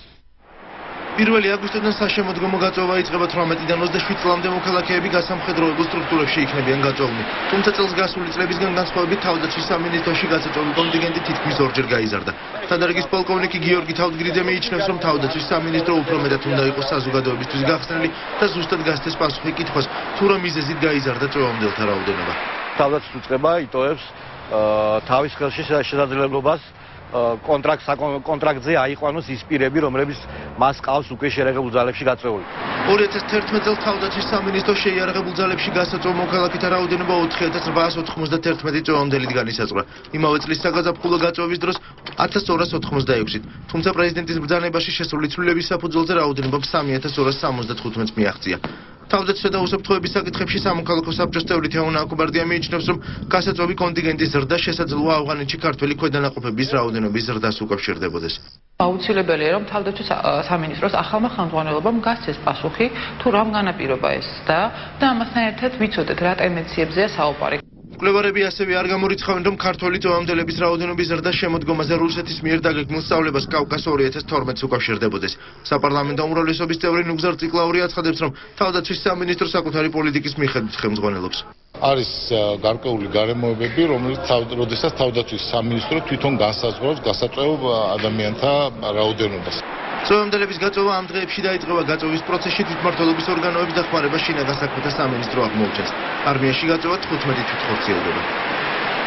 პირველი აგვისტოდან საშემოდგომო გაწვევა იწყება თვრამეტიდან ოცდაშვიდ წლამდე მოქალაქეები გასამხედროებულ სტრუქტურებში იქნებიან გაწვეულნი. თუმცა წელს გასული წლებისგან განსხვავებით თავდაცვის სამინისტროში გაწვეული კონტინგენტი თითქმის ორჯერ გაიზარდა. თადარიგის პოლკოვნიკი გიორგი თავდგრიძე მიიჩნევს, რომ თავდაცვის სამინისტრო უფრო მეტად უნდა იყოს საზოგადოებისთვის გახსნილი და ზუსტად გასცეს პასუხი კითხვას, თუ რა მიზეზით გაიზარდა წვევამდელთა რაოდენობა. თავდაცვის უწყება იტოვებს თავის ხელში შესაძლებლობას კონტრაქტ კონტრაქტზე აიყვანოს ის პირები, რომლებიც მას ყავს უკვე შეერაღებულ ძალებში გაწვეული. ორი ათას თერთმეტ წელს თავდაცვის სამინისტრო შეიარაღებულ ძალებში გასაწვევ მოქალაქეთა რაოდენობა ოთხი ათას რვაას ოთხმოცდათერთმეტი წვევამდელი განისაზღვრა. იმავე წლის საგაზაფხულო გაწვევის დროს ათას ორას ოთხმოცდაექვსით. თუმცა პრეზიდენტის ბრძანებაში შესული ცვლილების საფუძველზე რაოდენობა სამი ათას ორას სამოცდათხუთმეტს მიაღწია. თავდაცვისა და უსაფრთხოების საკითხებში სამოქალაქო საბჭოს წევრი თეონა აკუბარდია მიიჩნევს, რომ გასაწვევი კონტინგენტის ზრდა შესაძლოა ავღანეთში ქართველი ქვედანაყოფების რაოდენობის ზრდას უკავშირდებოდეს. აუცილებელია, რომ თავდაცვის სამინისტროს ახალმა ხელმძღვანელობამ გასცეს პასუხი, თუ რამ განაპირობა ეს და და ამასთან ერთად ვიცოდეთ რა ტენდენციებზეა საუბარი. მკვლევარები ასევე არ გამორიცხავენ, რომ ქართველი წვევამდელების რაოდენობის ზრდა შემოდგომაზე რუსეთის მიერ დაგეგმილ სწავლებას კავკას ორი ათას თორმეტს უკავშირდებოდეს. საპარლამენტო უმრავლესობის წევრი ნუგზარ ციკლაური აცხადებს, რომ თავდაცვის სამინისტრო საკუთარი პოლიტიკის მიხედვით ხელმძღვანელობს. არის გარკვეული გარემოებები, რომელიც როდესაც თავდაცვის სამინისტრო თვითონ განსაზღვრავს გასაწვევ ადამიანთა რაოდენობას. წვევამდელების გაწვევა ამ დღეებში დაიწყება. გაწვევის პროცესში თვითმმართველობის ორგანოების დახმარება შინაგან საქმეთა სამინისტრო აღმოუჩენს. არმიაში გაწვევა თხუთმეტი თვით ხორციელდება.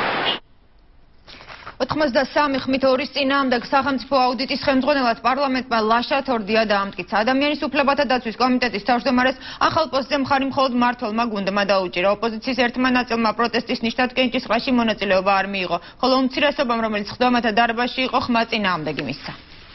ოთხმოცდასამი ხმით ორის წინააღმდეგ სახელმწიფო აუდიტის ხელმძღვანელად პარლამენტმა ლაშა თორდია დაამტკიცა. ადამიანის უფლებათა დაცვის კომიტეტის თავმჯდომარეს ახალ პოსტზე მხარი მხოლოდ მმართველმა გუნდმა დაუჭირა. ოპოზიციის ერთმა ნაწილმა პროტესტის ნიშნად კენჭისყრაში მონაწილეობა არ მიიღო, ხოლო უმცირესობამ, რომელიც ხდომათა დარბაზში იყო, ხმა წინააღმდეგი მისცა.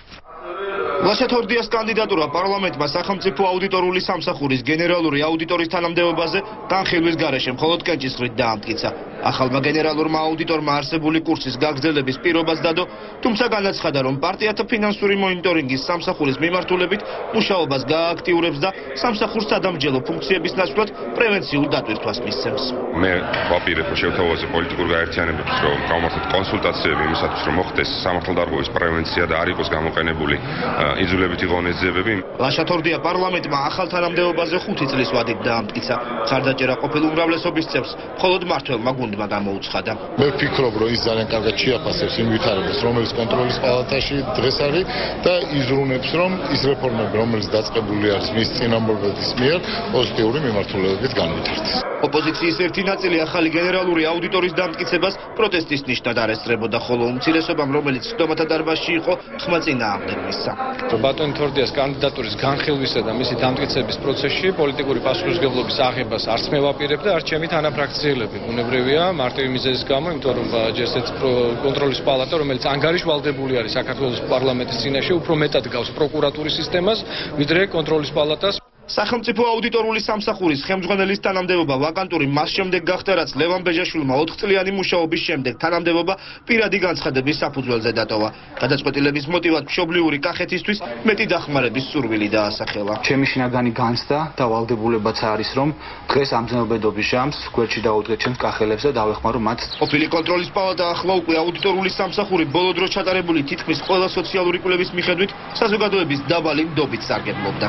ლაშა თორდიას კანდიდატურა პარლამენტმა სახელმწიფო აუდიტორული სამსახურის გენერალური აუდიტორის თანამდებობაზე განხილვის გარეშე მხოლოდ კენჭისყრით დაამტკიცა. ახალმა გენერალურმა აუდიტორმა არსებული კურსის გაგრძელების პირობას დადო, თუმცა განაცხადა, რომ პარტიათა ფინანსური მონიტორინგის სამსახურის მიმართულებით მუშაობას გაააქტიურებს და სამსახურს სადამსჯელო ფუნქციების ნაცვლად პრევენციულ დატვირთვას მისცემს. მე ვაპირებ შევთავაზე პოლიტიკურ გაერთიანებებს, რომ გავმართოთ კონსულტაციები იმისათვის, რომ მოხდეს სამართალდარღვევის პრევენცია და არ იყოს გამოყენებული იძულებითი ღონისძიებები. ლაშა თორდია პარლამენტმა ახალ თანამდებობაზე ხუთი წლის ვადით დაამტკიცა. ხარდაჭერა ყოფილ უმრავლესობის წევრს მხოლოდ მმართველმა გუნდმა გამოუცხადა. მე ვფიქრობ, რომ ის ძალიან კარგად შეაფასებს იმ ვითარებას, რომელიც კონტროლის პალატაში დღეს არის და იზრუნებს, რომ ის რეფორმები, რომელიც დაწყებული არის მის წინამორბედის მიერ, პოზიტიური მიმართულებებით განვითარდეს. ოპოზიციის ერთი ნაწილი ახალი გენერალური აუდიტორის დამტკიცებას პროტესტის ნიშნად არ ესწრებოდა, ხოლო უმცირესობამ, რომელიც ხდომათა დარბაზში იყო, ხმა წინააღმდეგ მისცა. ბატონ თორდიას კანდიდატურის განხილვისა და მისი დამტკიცების პროცესში პოლიტიკური პასუხისმგებლობის აღებას არც მე ვაპირებ და არც ჩემი თანაფრაქციელები. უნებრივია მარტივი მიზეზის გამო, იმიტომ რომ ჯერ ეს კონტროლის პალატა, რომელიც ანგარიშვალდებული არის საქართველოს პარლამენტის წინაშე, უფრო მეტად გავს პროკურატურის სისტემას, ვიდრე კონტროლის პალატას. სახელმწიფო აუდიტორული სამსახურის ხელმძღვანელის თანამდებობა ვაკანტური მას შემდეგ გახდა, რაც ლევან ბეჟაშვილმა ოთხწლიანი მუშაობის შემდეგ თანამდებობა პირადი განცხადების საფუძველზე დატოვა. გადაწყვეტილების მოტივად მშობლიური კახეთისთვის მეტი დახმარების სურვილი დაასახელა. ჩემი შინაგანი განცდა და ვალდებულებაც არის, რომ დღეს ამ ძნელბედობის ჟამს გვერდში დაუდგეთ ჩემს კახელებს და დავეხმარო მათ. ყოფილი კონტროლის პალატა ახლა უკვე აუდიტორული სამსახური ბოლო დრო ჩატარებული თითქმის ყველა სოციალური კვლევის მიხედვით საზოგადოების დაბალი ნდობით სარგებლობდა.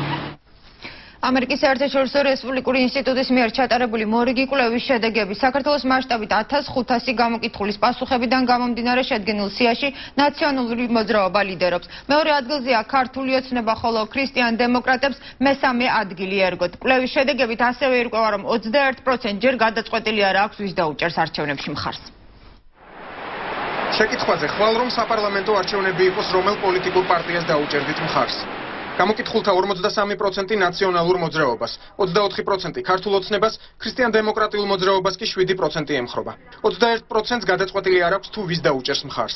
ამერიკის საერთაშორისო რესპუბლიკური ინსტიტუტის მიერ ჩატარებული მორიგი კვლევის შედეგები საქართველოს მასშტაბით ათას ხუთასი გამოკითხulis პასუხებიდან გამომდინარე შედგენილ სიაში ნაციონალური მოძრაობა ლიდერობს. მეორე ადგილზეა ქართული ოცნება, ხოლო ქრისტიან დემოკრატებს მესამე ადგილი ერგოთ. კვლევის შედეგებით ასევე ირკვევა, რომ ოცდაერთი პროცენტი ჯერ გადაწყვეტილი არ აქვს, ვის დაუჭერს არჩევნებში მხარს. შეკითხვაზე ხვალ რომ საპარლამენტო არჩევნები იყოს, რომელ პოლიტიკურ პარტიას დაუჭერდით მხარს. გამოკითხულთა ორმოცდასამი პროცენტი ნაციონალურ მოძრაობას, ოცდაოთხი პროცენტი ქართულ ოცნებას, ქრისტიან დემოკრატიულ მოძრაობას კი შვიდი პროცენტი ემხრობა. ოცდაერთი პროცენტს გადაწყვეტილი არ აქვს თუ ვის დაუჭერს მხარს.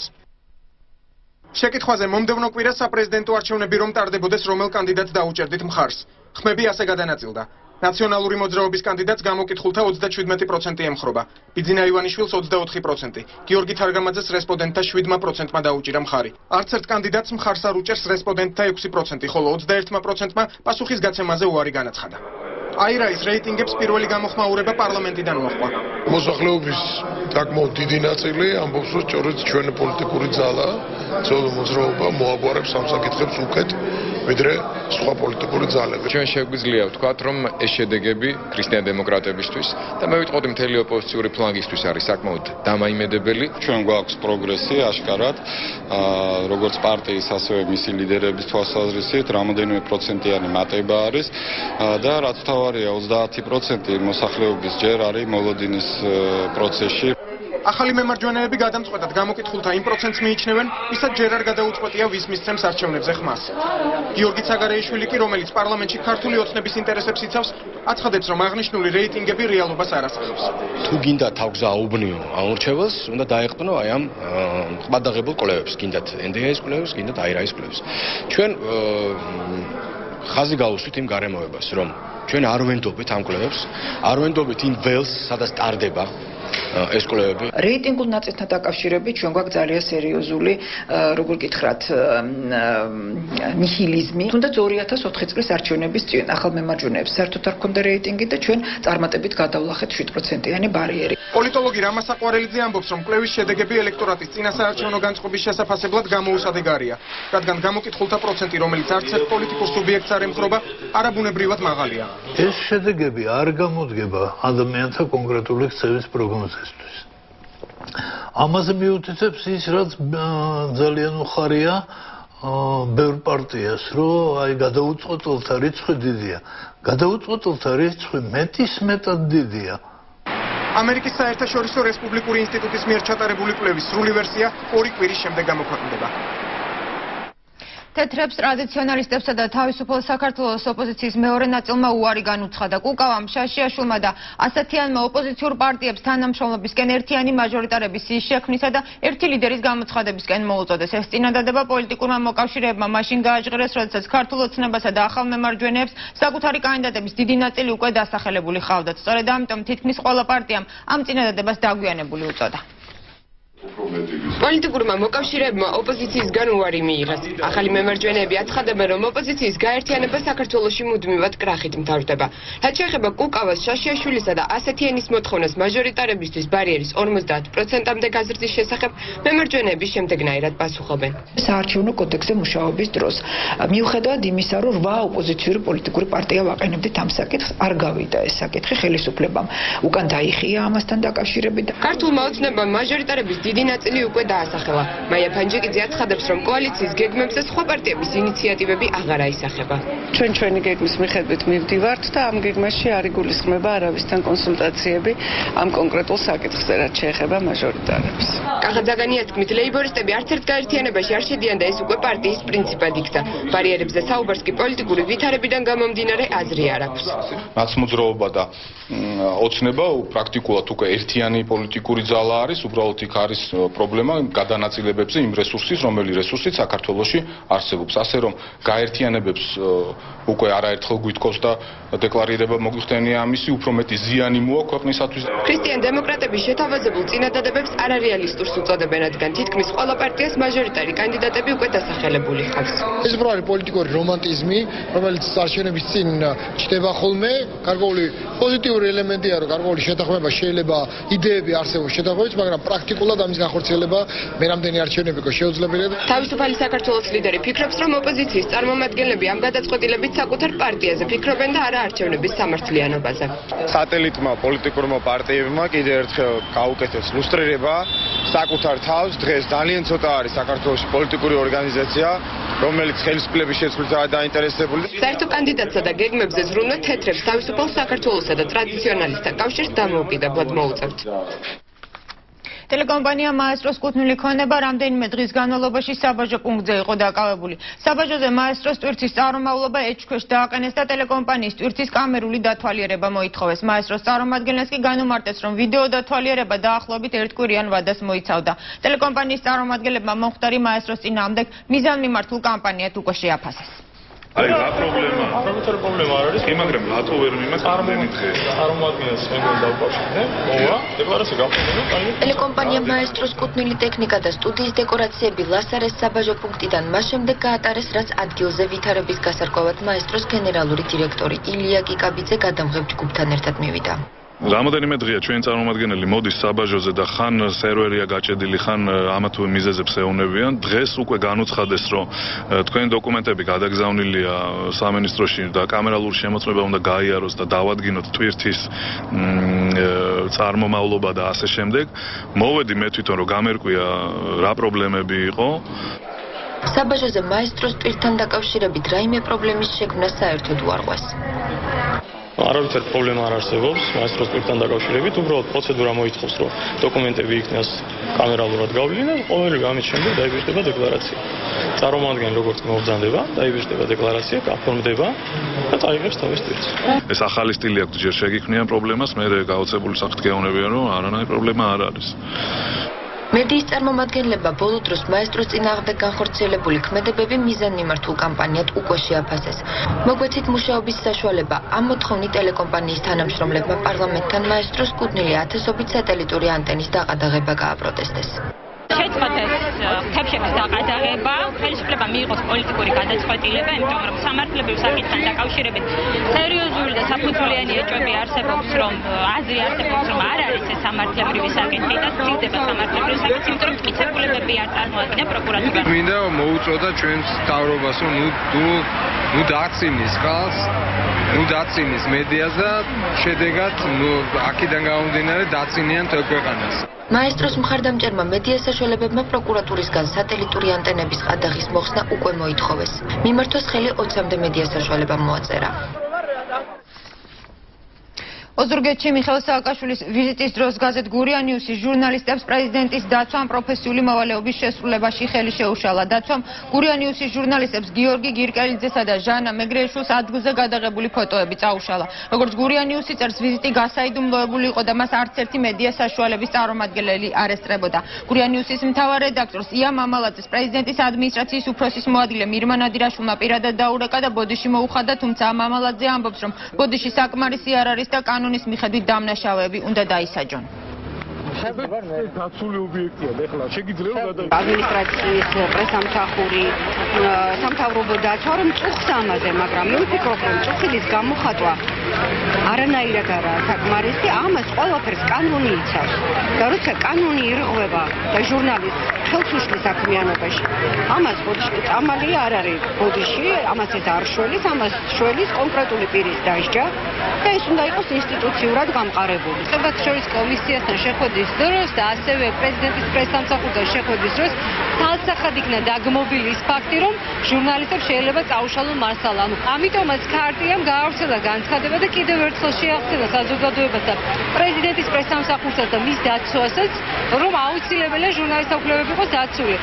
შეკითხვაზე მომდევნო კვირას საპრეზიდენტო არჩევნები რომ ტარდებოდეს, რომელ კანდიდატს დაუჭერდით მხარს. ხმები ასე გადანაწილდა. ნაციონალური მოძრაობის კანდიდატს გამოკითხულთა ოცდაშვიდმეტი პროცენტი ემხრობა. ბიძინა ივანიშვილს ოცდაოთხი პროცენტი. გიორგი თარგამაძეს რესპონდენტთა შვიდმა პროცენტმა დაუჭირა მხარი. არც ერთ კანდიდატს მხარს არ უჭერს რესპონდენტთა ექვსი პროცენტი, ხოლო ოცდაერთმა პროცენტმა პასუხის გაცემაზე უარი განაცხადა. აირაის რეიტინგებს პირველი გამოხმაურება პარლამენტიდან მოჰყვა. მოსახლეობის საკმაოდ დიდი ნაწილი ამბობს, რომ სწორედ ჩვენი პოლიტიკური ძალა, ძველი მოძრაობა მოაგვარებს ამ საკითხებს უკეთ, ვიდრე სხვა პოლიტიკური ძალები. ჩვენ შეგვიძლია ვთქვათ, რომ ეს შედეგები ქრისტიან დემოკრატებისთვის და მე ვიტყოდი მთელი ოპოზიციური ფლანგისთვის არის საკმაოდ დამაიმედებელი. ჩვენ გვაქვს პროგრესი აშკარად, როგორც პარტიის, ასევე მისი ლიდერების თვალსაზრისით, რამოდენიმე პროცენტიანი მატება არის და რაც თავარია ოცდაათი პროცენტი მოსახლეობის ჯერ არის მოლოდინის პროცესში. ახალი მემარჯვენეები გადამწყვეტად გამოკითხულთა იმ პროცენტს მიიჩნევენ, ვისაც ჯერ არ გადაუწყვეტია ვის მისცემს არჩევნებზე ხმას. გიორგი ცაგარეიშვილი კი, რომელიც პარლამენტში ქართული ოცნების ინტერესებს იცავს, აცხადებს, რომ აღნიშნული რეიტინგები რეალობას არ ასახავს. თუ გინდა თავგზა აუბნიო აურჩეველს, უნდა დაეხტნო აი ამ ყბადაღებულ კვლევებს, გინდათ ენ დი ეის კვლევებს, გინდათ აირაის კვლევებს. ჩვენ ხაზი გავუსვით იმ გარემოებას, რომ ჩვენ არ ვენდობთ ამ კვლევებს, არ ვენდობთ იმ ველს, სადაც ტარდება ეს კვლევები. რეიტინგულ ნაწილთან დაკავშირებით ჩვენ გვაქვს ძალიან სერიოზული, როგორ გითხრათ, ნიჰილიზმი. თუნდაც ორი ათას ოთხი წლის არჩევნების წინ ახალ მემარჯვენეებს საერთოდ არ ჰქონდა რეიტინგი და ჩვენ წარმატებით გადავლახეთ შვიდ პროცენტიანი ბარიერი. პოლიტოლოგი რამაზ საყვარელიძე ამბობს, რომ კვლევის შედეგები ელექტორატის წინასაარჩევნო განწყობის შესაფასებლად გამოუსადეგარია, რადგან გამოკითხულთა პროცენტი, რომელიც არც ერთ პოლიტიკურ სუბიექტს არ ემხრობა, არაბუნებრივად მაღალია. ეს შედეგები არ გამოდგება ადამიანთა კონკრეტული ქცევის პროგნოზისთვის. ამაზე მიუთითებს ის, რაც ძალიან უხარია ბევრ პარტიას, რომ აი გადაუწყვეტელთა რიცხვი დიდია. გადაუწყვეტელთა რიცხვი მეტის მეტად დიდია. ამერიკის საერთაშორისო რესპუბლიკური ინსტიტუტის მიერ ჩატარებული კვლევის სრული ვერსია ორი კვირის შემდეგ გამოქვეყნდება. თეთრებს ტრადიციონალისტებსა და თავისუფალ საქართველოს ოპოზიციის მეორე ნაწილმა უარი განუცხადა. კუკავამ, შაშიაშვილმა და ასათიანმა ოპოზიციურ პარტიებს თანამშრომლობისკენ ერთიანი მაჟორიტარების ის შექმნისა და ერთი ლიდერის გამოცხადებისკენ მოუწოდეს. ეს წინადადება პოლიტიკურმა მოკავშირეებმა მაშინ გააჟღერეს, როდესაც ქართულ ოცნებასა და ახალ მემარჯვენეებს საკუთარი კანდიდატების დიდი ნაწილი უკვე დასახელებული ჰყავდათ. სწორედ ამიტომ თითქმის ყველა პარტიამ ამ წინადადებას დაგვიანებული უწოდა. პოლიტიკურმა მოკავშირეებმა ოპოზიციისგან უარი მიიღეს. ახალი მემარჯვენეები აცხადებენ, რომ ოპოზიციის გაერთიანება საქართველოში მუდმივად კრახით მთავრდება. რაც შეეხება კუკავას, შაშიაშვილისა და ასათიანის მოთხოვნას მაჟორიტარებისთვის ბარიერის ორმოცდაათ პროცენტამდე გაზრდის შესახებ მემარჯვენეები შემდეგნაირად პასუხობენ. საარჩევნო კოდექსზე მუშაობის დროს მიუხედავად იმისა, რომ რვა ოპოზიციური პოლიტიკური პარტია ვაყენებდით ამ საკითხს, არ გავიდა ეს საკითხი ხელისუფლებამ. უკან დაიხია ამასთან დაკავშირებით. ქართულმა ოცნებამ მაჟორიტარების დიდი ნაწილი უკვე დაასახელა. მაია ფანჯიკიძე აცხადებს, რომ კოალიციის გეგმებზე სხვა პარტიების ინიციატივები აღარ აისახება. ჩვენ ჩვენი გეგმის მიხედვით მივდივართ და ამ გეგმაში არ იგულისხმება არავისთან კონსულტაციები ამ კონკრეტულ საკითხზე, რაც შეეხება მაჟორიტარებს. კახაძაგანიას თქმით, ლეიბორისტები არც ერთ გაერთიანებაში არ შედიან და ეს უკვე პარტიის პრინციპად იქცა. ბარიერებზე საუბარს კი პოლიტიკური ვითარებიდან გამომდინარე აზრი არ აქვს. ნაცმოძრაობა და ოცნება პრაქტიკულად უკვე ერთიანი პოლიტიკური ძალა არის, უბრალოდ იქ არის პრობლემა გადანაწილებებზე იმ რესურსის, რომელი რესურსი საქართველოში არსებობს. ასე რომ გაერთიანებებს უკვე არაერთხელ გვითხოვს და დეკლარირება მოგვიხდენია ამისი, უფრო მეტი ზიანი მოა ქვეყნისათვის. ქრისტიან დემოკრატების შეთავაზებულ წინადადებებს არარეალისტურს უწოდებენ, რადგან თითქმის ყველა პარტიას მაჟორიტარი კანდიდატები უკვე დასახელებული ჰყავს. ეს უფრო არის პოლიტიკური რომანტიზმი, რომელიც არჩევნების წინ ჩნდება ხოლმე. გარკვეული პოზიტიური ელემენტია, რომ გარკვეული შეთანხმება შეიძლება იდეები არსებობს შეთანხმების, მაგრამ პრაქტიკულად ამის განხორციელება მე რამდენი არჩევნები იყო შეუძლებელია. თავისუფალი საქართველოს ლიდერი ფიქრობს, რომ ოპოზიციის წარმომადგენლები ამ გადაწყვეტილებით საკუთარ პარტიაზე ფიქრობენ და არა არჩევნების სამართლიანობაზე. სატელიტმა პოლიტიკურმა პარტიებმა კიდევ ერთხელ გაუკეთეს ლუსტრირება საკუთარ თავს. დღეს ძალიან ცოტა არის საქართველოში პოლიტიკური ორგანიზაცია, რომელიც ხელისუფლების შეცვლითაა დაინტერესებული. საერთო კანდიდატსა და გეგმებზე ზრუნვა თეთრებს თავისუფალ საქართველოსა და ტრადიციონალისტთა კავშირს დამოუკიდებლად მოუწევთ. ტელეკომპანია მაესტროს კუთვნილი ქონება რამდენიმე დღის განმავლობაში საბაჟო პუნქტზე იყო დაკავებული. საბაჟოზე მაესტროს ტვირთის წარმომავლობა ეჭქვეშ დააყენეს და ტელეკომპანიის ტვირთის კამერული დათვალიერება მოითხოვეს. მაესტროს წარმომადგენლებს კი განუმარტეს, რომ ვიდეო დათვალიერება დაახლოებით ერთკვირიან ვადას მოიცავდა. ტელეკომპანიის წარმომადგენლებმა მომხდარი მაესტროს წინააღმდეგ მიზანმიმართულ კამპანიად უკვე შეაფასეს. აი რა პრობლემა? პრობლემა პრობლემა არ არის? კი, მაგრამ რატო ვერ მიმართ ამდენი დღე? წარმომადგენელს მეგონა დაუკავშირდე? მოვა, დეკლარაცია გავხსენე, აი. ტელეკომპანია მაესტროს კუთვნილი ტექნიკა და სტუდიის დეკორაციები ლასარეს საბაჟო პუნქტიდან მას შემდეგ გაატარეს, რაც ადგილზე ვითარების გასარკვევად მაესტროს გენერალური დირექტორი ილია კიკაბიძე გადამღებ ჯგუფთან ერთად მივიდა. რამოდენიმე დღეა ჩვენი წარმომადგენელი მოდის საბაჟოზე და ხან სერვერია გაჭედილი, ხან ამა თუ იმ მიზეზებს ეუბნებიან. დღეს უკვე განუცხადეს, რომ თქვენი დოკუმენტები გადაგზავნილია სამინისტროში და კამერალური შემოწმება უნდა გაიაროს და დავადგინოთ ტვირთის წარმომავლობა და ასე შემდეგ. მოვედი მე თვითონ რომ გამერკვია რა პრობლემები იყო. საბაჟოზე მაესტროს ტვირთთან დაკავშირებით რაიმე პრობლემის შექმნა საერთოდ უარყვეს. არავითარი პრობლემა არ არსებობს მაესტროს ტვირთთან დაკავშირებით, უბრალოდ პროცედურა მოითხოვს, რომ დოკუმენტები იქნას კამერალურად გავლინდა, ყოველი ამის შემდეგ დაიბეჭდება დეკლარაცია. წარმომადგენელი როგორც მოვბრძანდება, დაიბეჭდება დეკლარაცია, გაფორმდება და წაიღებს თავის ტვირთს. ეს ახალი სტილი აქვს, ჯერ შეგიქმნიან პრობლემას, მე გაოცებული სახით გეუბნებიან, რომ არანაირი პრობლემა არ არის. მედიის წარმომადგენლებმა ბოლო დროს მაესტროს წინააღმდეგ განხორციელებული ქმედებები მიზანმიმართულ კამპანიად უკვე შეაფასეს. მოგვეცით მუშაობის საშუალება ამ მოთხოვნით ტელეკომპანიის თანამშრომლებმა პარლამენტთან მაესტროს კუთვნილი ათასობით სატელიტური ანტენის დაყადაღება გააპროტესტეს. შეწყოთ ეს ქეფშების დაყადაღება, ხელისუფლებამ მიიღოს პოლიტიკური გადაწყვეტილება, იმიტომ რომ სამართლებრივ საკითხთან დაკავშირებით სერიოზული და საფუძვლიანი ეჭვები არსებობს, რომ აზრი არსებობს, რომ არ არის ეს სამართლებრივი საკითხი და ცდილდება სამართლებრივი საკითხი, იმიტომ რომ მტკიცებულებები არ წარმოადგენია პროკურატურა. მინდა მოუწოდა ჩვენს თავრობას, რომ ნუ ნუ დაცინის ხალხს, ნუ დაცინის მედიას და შედეგად ნუ აქედან გამომდინარე დაცინიან თელ ქვეყანას. მაესტროს მხარდამჭერმა მედია საშუალებებმა პროკურატურისგან სატელიტური ანტენების ყადაღის მოხსნა უკვე მოითხოვეს. მიმართოს ხელი ოცამდე მედია საშუალებამ მოაწერა. ოზურგეთში მიხეილ სააკაშვილის ვიზიტის დროს გაზეთ გურია ნიუსის ჟურნალისტებს პრეზიდენტის დაცვამ პროფესიული მოვალეობის შესრულებაში ხელი შეუშალა. დაცვამ გურია ნიუსის ჟურნალისტებს გიორგი გირკელიძესა და ჟანა მეგრეშვილს ადგილზე გადაღებული ფოტოები წაუშალა. როგორც გურია ნიუსი წერს, ვიზიტი გასაიდუმლოებული იყო და მას არც ერთი მედია საშუალების წარმომადგენელი არ ესწრებოდა. გურია ნიუსის მთავარ რედაქტორს ია მამალაძეს პრეზიდენტის ადმინისტრაციის უფროსის მოადგილე მირმა ნადირაშვილმა პირადად დაურეკა და ბოდიში მოუხადა, თუმცა მამალაძე ამბობს, რომ ბოდიში საკმარისი არ არის და კანონის მიხედვით დამნაშავეები უნდა დაისაჯონ. დაცული ობიექტია, ეხლა შეგიძლია ადმინისტრაციის პრესამსახური სამთავრობო დაცვა რომ წუხს ამაზე, მაგრამ მე ვფიქრობ, რომ წუხილის გამოხატვა არანაირად არაა საკმარისი, ამას ყველაფერს კანონი იცავს. და როცა კანონი ირღვევა და ჟურნალისტს ხელს უშლის საქმიანობაში, ამას ბოდიში წამალი არ არის ბოდიში, ამას ეს არ შველის, ამას შველის კონკრეტული პირის დასჯა და ეს უნდა იყოს ინსტიტუციურად გამყარებული. საბათ შორის კომისიასთან შეხვედრის დროს და ასევე პრეზიდენტის პრესამსახურთან შეხვედრის დროს თალსახად იქნა დაგმობილი ის ფაქტი, რომ ჟურნალისტებს შეიძლება წაუშალონ მასალა. ანუ ამიტომაც ქარტიამ გაავრცელა განცხადება და კიდევ ერთხელ შეახსენა საზოგადოებას და პრეზიდენტის პრესამსახურსაც და მის დაცვასაც, რომ აუცილებელია ჟურნალისტთა უფლებები იყოს დაცული.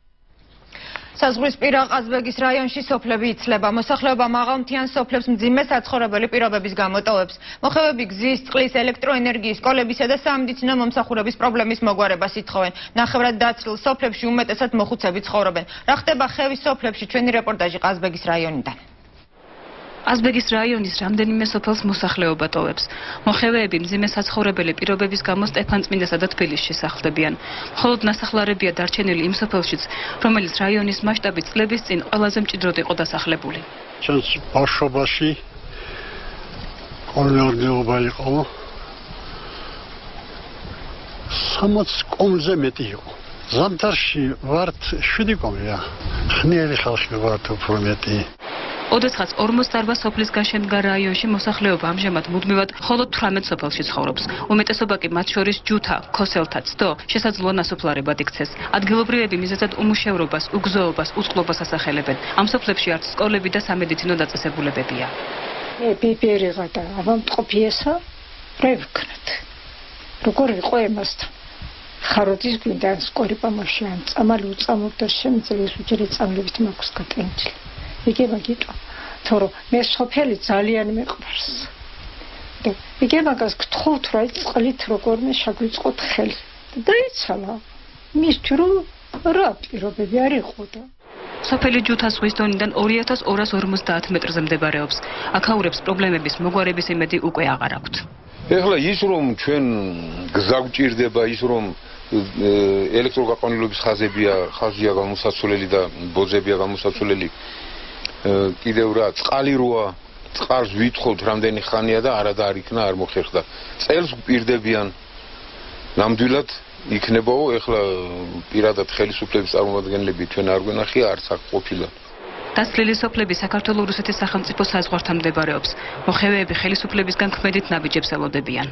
საზღვრისპირა ყაზბეგის რაიონში სოფლები იცლება. მოსახლეობა მაღალმთიან სოფლებს მძიმე საცხოვრებელი პირობების გამო ტოვებს. მოხევები გზის, წყლის, ელექტროენერგიის, სკოლებისა და სამედიცინო მომსახურების პრობლემის მოგვარებას ითხოვენ. ნახევრად დაცლილ სოფლებში უმეტესად მოხუცები ცხოვრობენ. რა ხდება ხევის სოფლებში? ჩვენი რეპორტაჟი ყაზბეგის რაიონიდან. ყაზბეგის რაიონის რამდენიმე სოფელს მოსახლეობა ტოვებს. მოხევეები მძიმე საცხოვრებელი პირობების გამო სტეფანწმინდასა და თბილისში სახლდებიან. მხოლოდ ნასახლარებია დარჩენილი იმ სოფელშიც, რომელიც რაიონის მასშტაბით წლების წინ ყველაზე მჭიდროდ იყო დასახლებული. ჩვენს ბავშვობაში კოლმეურნეობა იყო სამოც კომზე მეტი იყო. ზამთარში ვართ შვიდი კომია. ხნიერი ხალხი ვართ უფრო მეტი. ოდესღაც ორმოცდაორვა სოფლის გაშენდგა რაიონში მოსახლეობა ამჟამად მუდმივად მხოლოდ თვრამეტ სოფელში ცხოვრობს. უმეტესობა კი მათ შორის ჯუთა, ქოსელთა, ცდო შესაძლოა ნასოფლარებად იქცეს. ადგილობრივები მიზეზად უმუშევრობას, უგზოობას, უწყლობას ასახელებენ. ამ სოფლებში არც სკოლები და სამედიცინო დაწესებულებებია. ბიბერიღა და ავამტყოფიესა რა ვქნათ. როგორ იყო ემასთან? ხაროდის გვინდა სკორიპამოში ან წამალი უწამობდა შემიძლია უჯერე წამლებით მაქვს გატენილი. იგება გიტო, თორემ მე სოფელი ძალიან მეყვარს. და იგე მაგას გთხოვთ რა წყლით როგორმე შეგვიწყოთ ხელი. და იცალა მისთვის რომ რა პირობები არ იყო და სოფელი ჯუთას ზღვის დონიდან ორი ათას ორას ორმოცდაათ მეტრზე მდებარეობს. აქაურებს პრობლემების მოგვარების იმედი უკვე აღარ აქვთ. ეხლა ის რომ ჩვენ გზა გვჭირდება, ის რომ ელექტროგაყვანილობის ხაზებია, ხაზია გამოსაცვლელი და ბოძებია გამოსაცვლელი. კიდევ რა წყალი როა წყარს ვითხოვთ რამდენი ხანია და არა და არ იქნა არ მოხერხდა. წელს გვპირდებიან. ნამდვილად იქნებაო ეხლა პირადად ხელისუფლების წარმომადგენლები ჩვენ არ გვენახია არც აქ ყოფილა. დასწრილი სოფლები საქართველო-რუსეთის სახელმწიფო საზღვართან მდებარეობს. მოხევეები ხელისუფლებისგან ქმედით ნაბიჯებს ელოდებიან.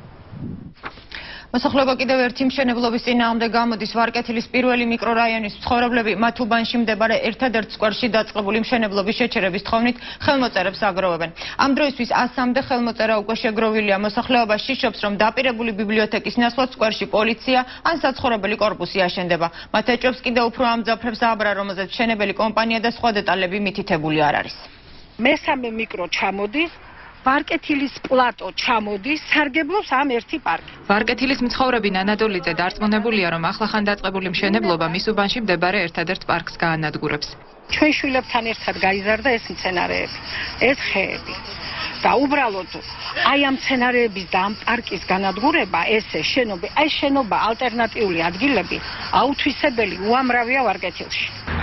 მოსახლეობა კიდევ ერთი მშენებლობის წინააღმდეგ გამოდის. ვარკეთილის პირველი მიკრორაიონის მცხოვრებლები მათ უბანში მდებარე ერთადერთ სკვერში დაწყებული მშენებლობის შეჩერების თხოვნით ხელმოწერებს აგროვებენ. ამ დროისთვის ასამდე ხელმოწერა უკვე შეგროვილია. მოსახლეობა შიშობს, რომ დაპირებული ბიბლიოთეკის ნაცვლად სკვერში პოლიცია ან საცხოვრებელი კორპუსი აშენდება. მათ ეჭვებს კიდევ უფრო ამძაფრებს აბრა, რომელზეც მშენებელი კომპანია და სხვა დეტალები მითითებული არ არის. მესამე მიკრო ჩამოდის. ვარკეთილის პლატო ჩამოდის, სარგებლობს ამ ერთი პარკი. ვარკეთილის მცხოვრები ნანადოლიძე დარწმუნებულია, რომ ახლახან დაწყებული მშენებლობა მის უბანში მდებარე ერთადერთ პარკს გაანადგურებს. ჩვენ შვილებთან ერთად გაიზარდა ეს მცენარეები, ეს ხეები. და უბრალოდ აი ამ მცენარეების და ამ პარკის განადგურება, ესე შენობა, აი შენობა ალტერნატიული ადგილები აუთვისებელი უამრავია ვარკეთილში.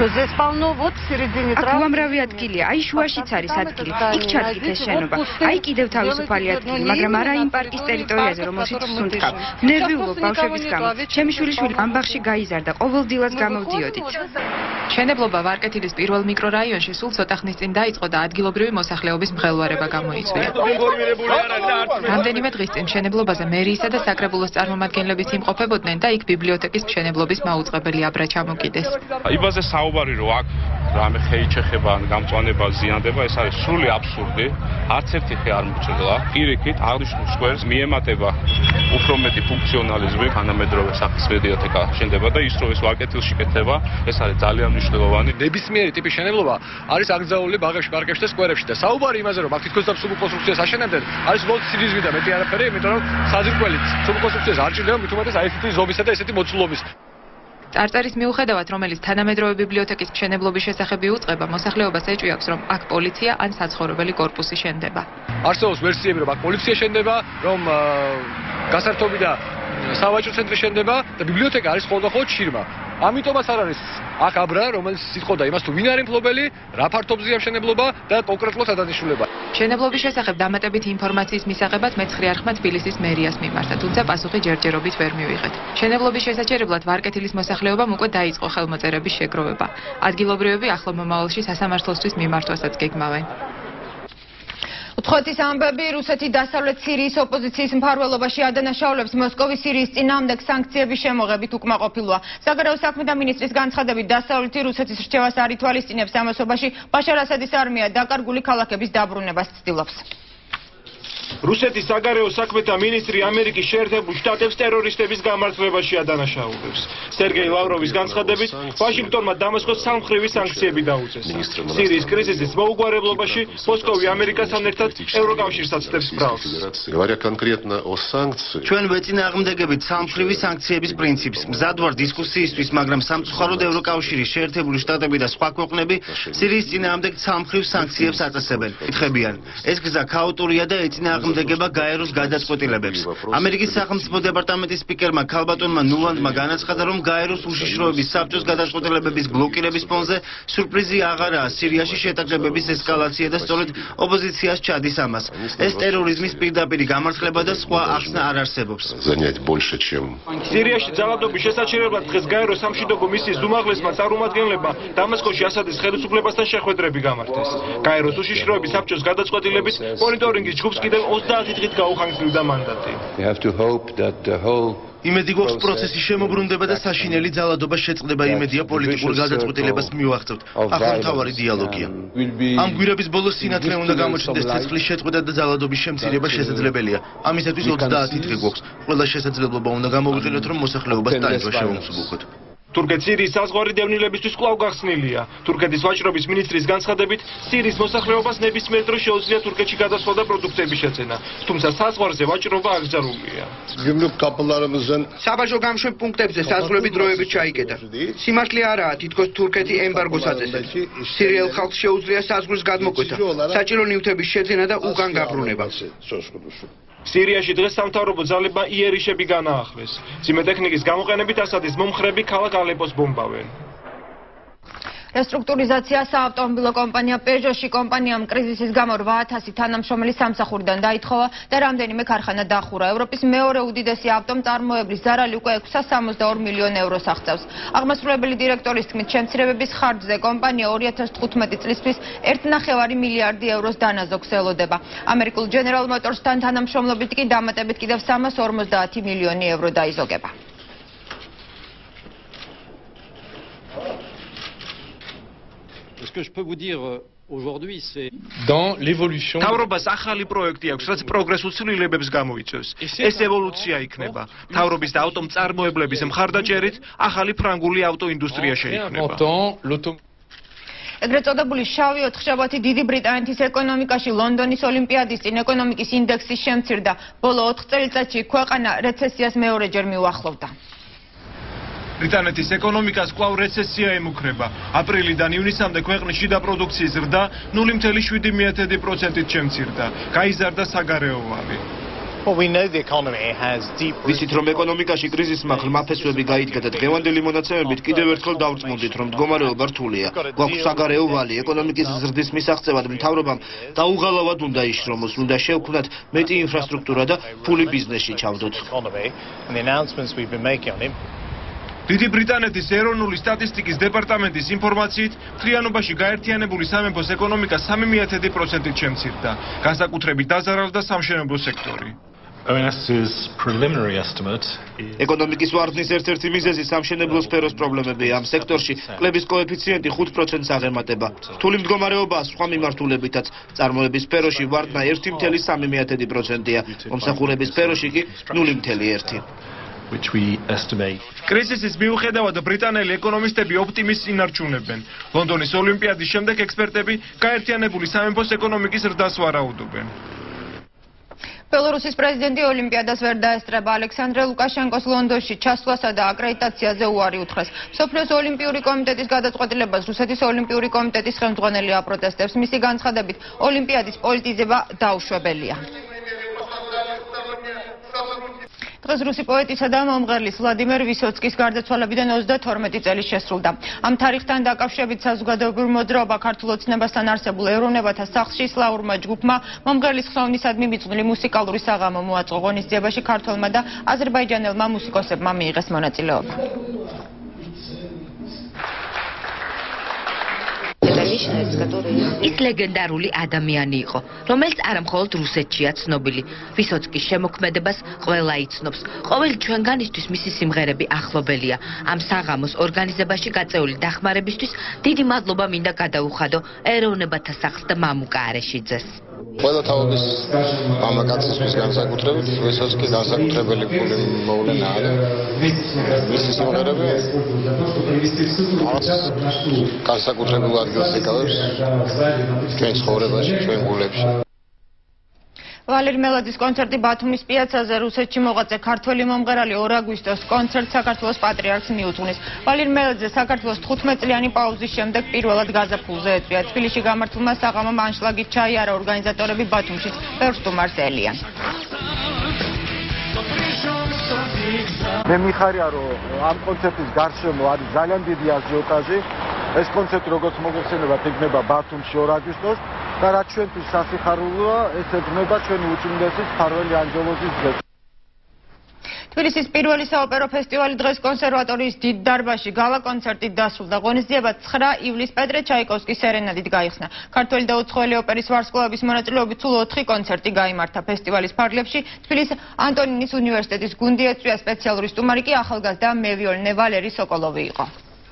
აქ უამრავი ადგილია, აი შუაშიც არის ადგილი. იქ ჩადგით ეს შენობა. აი კიდევ თავისუფალი ადგილი, მაგრამ არა იმ პარკის ტერიტორიაზე, რომელშიც ვსუნთქავ. ნერვიულობ ბავშვების გამო. ჩემი შვილიშვილი ამ ბაღში გაიზარდა, ყოველ დილას გამოვდიოდით. მშენებლობა ვარკეთილის პირველ მიკრორაიონში სულ ცოტა ხნის წინ დაიწყო და ადგილობრივი მოსახლეობის მღელვარება გამოიწვია. რამდენიმე დღის წინ მშენებლობაზე მერიისა და საკრებულოს წარმომადგენლებიც იმყოფებოდნენ და იქ ბიბლიოთეკის მშენებლობის მაუწყებელი აბრა ჩამოკიდეს. იბაზე საუბარი რომ აქ რამე ხეიჩეხება ან გამწვანება ზიანდება, ეს არის სრული აბსურდი. არც ერთი ხე არ მოჭრილა. პირიქით აღნიშნულ სკვერს მიემატება უფრო მეტი ფუნქციონალიზმი, თანამედროვე სახის ბიბლიოთეკა შენდება და ის რომ ეს ვარკეთილში კეთდება, ეს არის ძალიან მნიშვნელოვანი. ნებისმიერი ტიპის შენებლობა არის აკრძალული ბაღებში, პარკებში და სკვერებში და საუბარი იმაზე რომ აქ თითქოს და სულ კონსტრუქციას აშენებდნენ, არის უბრალოდ ცინიზმი და მეტი არაფერი, იმიტომ რომ საძირკველით სულ კონსტრუქციას არ ჭირდება, მით უმეტეს აი ესეთი ზომისა და ესეთი მოცულობის. წარწერის მიუხედავად, რომელიც თანამედროვე ბიბლიოთეკის მშენებლობის შესახებ იუწყება, მოსახლეობას ეჭვიაქვს, რომ აქ პოლიცია ან საცხოვრებელი კორპუსი შენდება. არსებობს ვერსიები, რომ აქ პოლიცია შენდება, რომ გასართობი და სავაჭრო ცენტრი შენდება და ბიბლიოთეკა არის ხოლმე ჩირმა. ამიტომაც არ არის აქ აბრა, რომელიც სიტყოდა იმას თუ ვინ არის მფლობელი, რა ფართობზეა მშენებლობა და კონკრეტულად ადანიშნულება. მშენებლობის შესახებ დამატებითი ინფორმაციის მისაღებად მეცხრე არხმა თბილისის მერიას მიმართა, თუმცა პასუხი ჯერჯერობით ვერ მივიღეთ. მშენებლობის შესაჩერებლად ვარკეთილის მოსახლეობამ უკვე დაიწყო ხელმოწერების შეგროვება. ადგილობრივები ახლო მომავალში სასამართლოსთვის მიმართვასაც გეგმავენ. უცხოეთის ამბები რუსეთი დასავლეთ სირიის ოპოზიციის მფარველობაში ადანაშაულებს მოსკოვის სირიის წინააღმდეგ სანქციების შემოღებით უკმაყოფილოა. საგარეო საქმეთა მინისტრის განცხადებით დასავლეთი რუსეთის რჩევას არ ითვალისწინებს ამასობაში ბაშარ ასადის არმია დაკარგული ქალაქების დაბრუნებას ცდილობს. რუსეთის საგარეო საქმეთა მინისტრი ამერიკის შეერთებულ შტატებს ტერორისტების გამართლებაში ადანაშაულებს. სერგეი ლავროვის განცხადებით, ვაშინგტონმა დამასკოს სამმხრივი სანქციები დაუწეს. სირიის კრიზისის მოუგვარებლობაში მოსკოვი ამერიკასთან ერთად ევროკავშირსაც ცდებს ბრალს. Говоря конкретно о санкциях. ჩვენ ვეწინააღმდეგებით სამმხრივი სანქციების პრინციპს. მზად ვარ დისკუსიისთვის, მაგრამ სამწუხაროდ ევროკავშირის შეერთებული შტატები და სხვა ქვეყნები სირიის წინააღმდეგ სამმხრივ სანქციებს აწესებენ. ითხრებიან, ეს გზა ქაოტურია და ეწინააღმდეგება აღმდეგება გაეროს გადაწყვეტილებებს. ამერიკის სახელმწიფო დეპარტამენტის სპიკერმა ქალბატონმა ნულანდმა განაცხადა, რომ გაეროს უშიშროების საბჭოს გადაწყვეტილებების ბლოკირების ფონზე სურპრიზი აღარაა სირიაში შეტაკებების ესკალაცია და სწორედ ოპოზიციას ჩადის ამას. ეს ტერორიზმის პირდაპირი გამართლება და სხვა ახსნა არ არსებობს. Занять больше, чем სირიაში ძალადობის შესაჩერებლად დღეს გაეროს სამშვიდობო მისიის უმაღლესმა წარმომადგენლებმა დამასკოში ასადის ხელისუფლებასთან შეხვედრები გამართეს. გაეროს უშიშროების საბჭოს გადაწყვეტილებით მონიტორინგის ჯგუფს კიდევ ოცდაათი დღით გაუხანგრძლივდა მანდატი. იმედი გვაქვს პროცესის შემოbrunდება და საშინელი ძალადობა შეწყდება. იმედია პოლიტიკურ გადაწყვეტილებას მივახცევთ. ახლა მთავარი დიალოგია. ამ გვირების ბოლოს სინათლე უნდა გამოჩნდეს ცეცხლის შეწყვეტა და ძალადობის შემცირება შესაძლებელია. ამისათვის ოცდაათი დღე გვაქვს. ყველა შესაძლებლობა უნდა გამოვიყენოთ, რომ მოსახლეობას დაიწყოს შევამსუბუქოთ. თურქეთის სირიის საზღვარი დევნილებისთვის კვლავ გახსნილია. თურქეთის ვაჭრობის მინისტრის განცხადებით, სირიის მოსახლეობას ნებისმიერ დროს შეუძლია თურქეთში გადასვლა და პროდუქტების შეძენა. თუმცა საზღვარზე ვაჭრობა აკრძალულია. საბაჟო გამშვებ პუნქტებზე საზღვრები დროებით ჩაიკეტა. სიმართლე არაა, თითქოს თურქეთი ემბარგოს აწესებს. სირიელ ხალხს შეუძლია საზღვრის გადმოკვეთა, საჭირო ნივთების შეძენა და უკან გაბრუნება. სირიაში დღეს სამთავრობო ძალებმა იერიშები განაახლეს. ძიმე ტექნიკის გამოყენებით ასადის მომხრები ქალაქ ალეპოს ბომბავენ. რესტრუქტურიზაცია საავტომობილო კომპანია პეჟოში კომპანიამ კრიზისის გამო რვა ათასი თანამშრომელი სამსახურიდან დაითხოვა და რამდენიმე ქარხანა დახურა. ევროპის მეორე უდიდესი ავტომწარმოებლის ზარალი უკვე ექვსას სამოცდაორ მილიონ ევროს აღწევს. აღმასრულებელი დირექტორის თქმით, შემცირებების ხარჯზე კომპანია ორი ათას თხუთმეტი წლისთვის ერთი ნახევარი მილიარდი ევროს დანაზოგს ელოდება. ამერიკულ General Motors-თან თანამშრომლობით კი დამატებით კიდევ სამას ორმოცდაათი მილიონი ევრო დაიზოგება. Ce que je peux vous dire aujourd'hui c'est dans l'évolution თავრობას ახალი პროექტი აქვს, რაც პროგრესულ ცვლილებებს გამოიწვევს. ეს ევოლუცია იქნება. თავრობის და ავტომწარმოებლების მხარდაჭერით ახალი ფრანგული ავტოინდუსტრია შეიქმნება. ეგრეთ წოდებული შავი ოთხშაბათი დიდი ბრიტანეთის ეკონომიკაში ლონდონის ოლიმპიადის წინ ეკონომიკის ინდექსი შემცირდა. ბოლო ოთხ წელიწადში ქვეყანა რეცესიას მეორეჯერ მიუახლოვდა. ბრიტანეთის ეკონომიკას კვლავ რეცესია ემუქრება. აპრილიდან ივნისამდე ქვეყნის შიდა პროდუქციის ზრდა ნული ათეული პროცენტით შემცირდა. გაიზარდა საგარეო ვალი. ვიცით, რომ ეკონომიკაში კრიზისმა ღრმა ფესვები გაიდგა და დღევანდელი მონაცემებით კიდევ ერთხელ დავწმუნდით, რომ მდგომარეობა რთულია. გვაქვს საგარეო ვალი, ეკონომიკის ზრდის მისაღწევად მთავრობამ დაუღალავად უნდა იშრომოს, უნდა შევქმნათ მეტი ინფრასტრუქტურა და ფული ბიზნესში ჩავდოთ. დიდი ბრიტანეთის ეროვნული სტატისტიკის დეპარტამენტის ინფორმაციით, მთლიანობაში გაერთიანებული სამეფოს ეკონომიკა სამი მიათედი პროცენტით შემცირდა. განსაკუთრებით დაზარალდა სამშენებლო სექტორი. ეკონომიკის ვარდნის ერთ-ერთი მიზეზი სამშენებლო სფეროს პრობლემებია. ამ სექტორში კლების კოეფიციენტი ხუთ პროცენტს აღემატება. რთული მდგომარეობაა სხვა მიმართულებითაც. წარმოების სფეროში ვარდნა ერთი მიათედი სამი პროცენტია, მომსახურების სფეროში კი ნული მიათედი ერთი. კრიზისის მიუხედავად ბრიტანელი ეკონომისტები ოპტიმიზმს ინარჩუნებენ. ლონდონის ოლიმპიადის შემდეგ ექსპერტები გაერთიანებული სამეფოს ეკონომიკის ზრდას ვარაუდობენ. ბელორუსის პრეზიდენტი ოლიმპიადას ვერ დაესწრება. ალექსანდრე ლუკაშენკოს ლონდონში ჩასვლასა და აკრედიტაციაზე უარი უთხრეს. მსოფლიოს ოლიმპიური კომიტეტის გადაწყვეტილებას რუსეთის ოლიმპიური კომიტეტის ხელმძღვანელი აპროტესტებს. მისი განცხადებით, ოლიმპიადის პოლიტიზება დაუშვებელია. დღეს რუსი პოეტისა და მომღერლის ვლადიმერ ვისოცკის გარდაცვალებიდან ოცდათორმეტი წელი შესრულდა. ამ თარიღთან დაკავშირებით საზოგადოებრივ მოძრაობა ქართულ ოცნებასთან არსებულ ეროვნებათა სახლში სლავურმა ჯგუფმა მომღერლის ხსოვნისადმი მიძღვნილი მუსიკალური საღამო მოაწყო. ღონისძიებაში ქართველმა და აზერბაიჯანელმა მუსიკოსებმა მიიღეს მონაწილეობა. ის ლეგენდარული ადამიანი იყო, რომელიც არა მხოლოდ რუსეთშია ცნობილი. ვისოცკის შემოქმედებას ყველა იცნობს. ყოველი ჩვენგანისთვის მისი სიმღერები ახლობელია. ამ საღამოს ორგანიზებაში გაწეული დახმარებისთვის დიდი მადლობა მინდა გადაუხადო ეროვნებათა სახლს და მამუკა არეშიძეს. ყველა თაობის მამაკაცისთვის განსაკუთრებით ვისოცკი განსაკუთრებელი ფული მოვლენა არის. მისი სიმღერები განსაკუთრებულ ადგილს იკავებს ჩვენ ცხოვრებაში, ჩვენ გულებში. ვალერი მელაძის კონცერტი ბათუმის პიაცაზე. რუსეთში მოღვაწე ქართველი მომღერალი ორ აგვისტოს კონცერტს საქართველოს პატრიარქს მიუძღვნის. ვალერი მელაძე საქართველოს თხუთმეტ წლიანი პაუზის შემდეგ პირველად გაზაფხულზე ეწვია. თბილისში გამართულმა საღამომ ანშლაგით ჩაიარა ორგანიზატორები ბათუმშიც ბევრ სტუმარს ელიან. მე მიხარია რომ ამ კონცერტის გარშემო არის ძალიან დიდი აჟიოტაჟი. ეს კონცერტი როგორც მოგეხსენებათ იქნება ბათუმში ორ აგვისტოს და რაც ჩვენთვის სასიხარულოა, ეს ეძღვნება ჩვენი უწმინდესის მფარველი ანჯელოზის დღეს. თბილისის პირველი საოპერო ფესტივალი დღეს კონსერვატორიის დიდ დარბაზში გალა კონცერტით დასრულდა. ღონისძიება ცხრა ივლისს პეტრე ჩაიკოვსკის სერენადით გაიხსნა. ქართველი და უცხოელი ოპერის ვარსკვლავების მონაწილეობით სულ ოთხი კონცერტი გაიმართა. ფესტივალის ფარგლებში თბილისის ანტონინის უნივერსიტეტის გუნდი ეწვია, სპეციალური სტუმარი კი ახალგაზრდა მევიოლნე ვალერი სოკოლოვი იყო.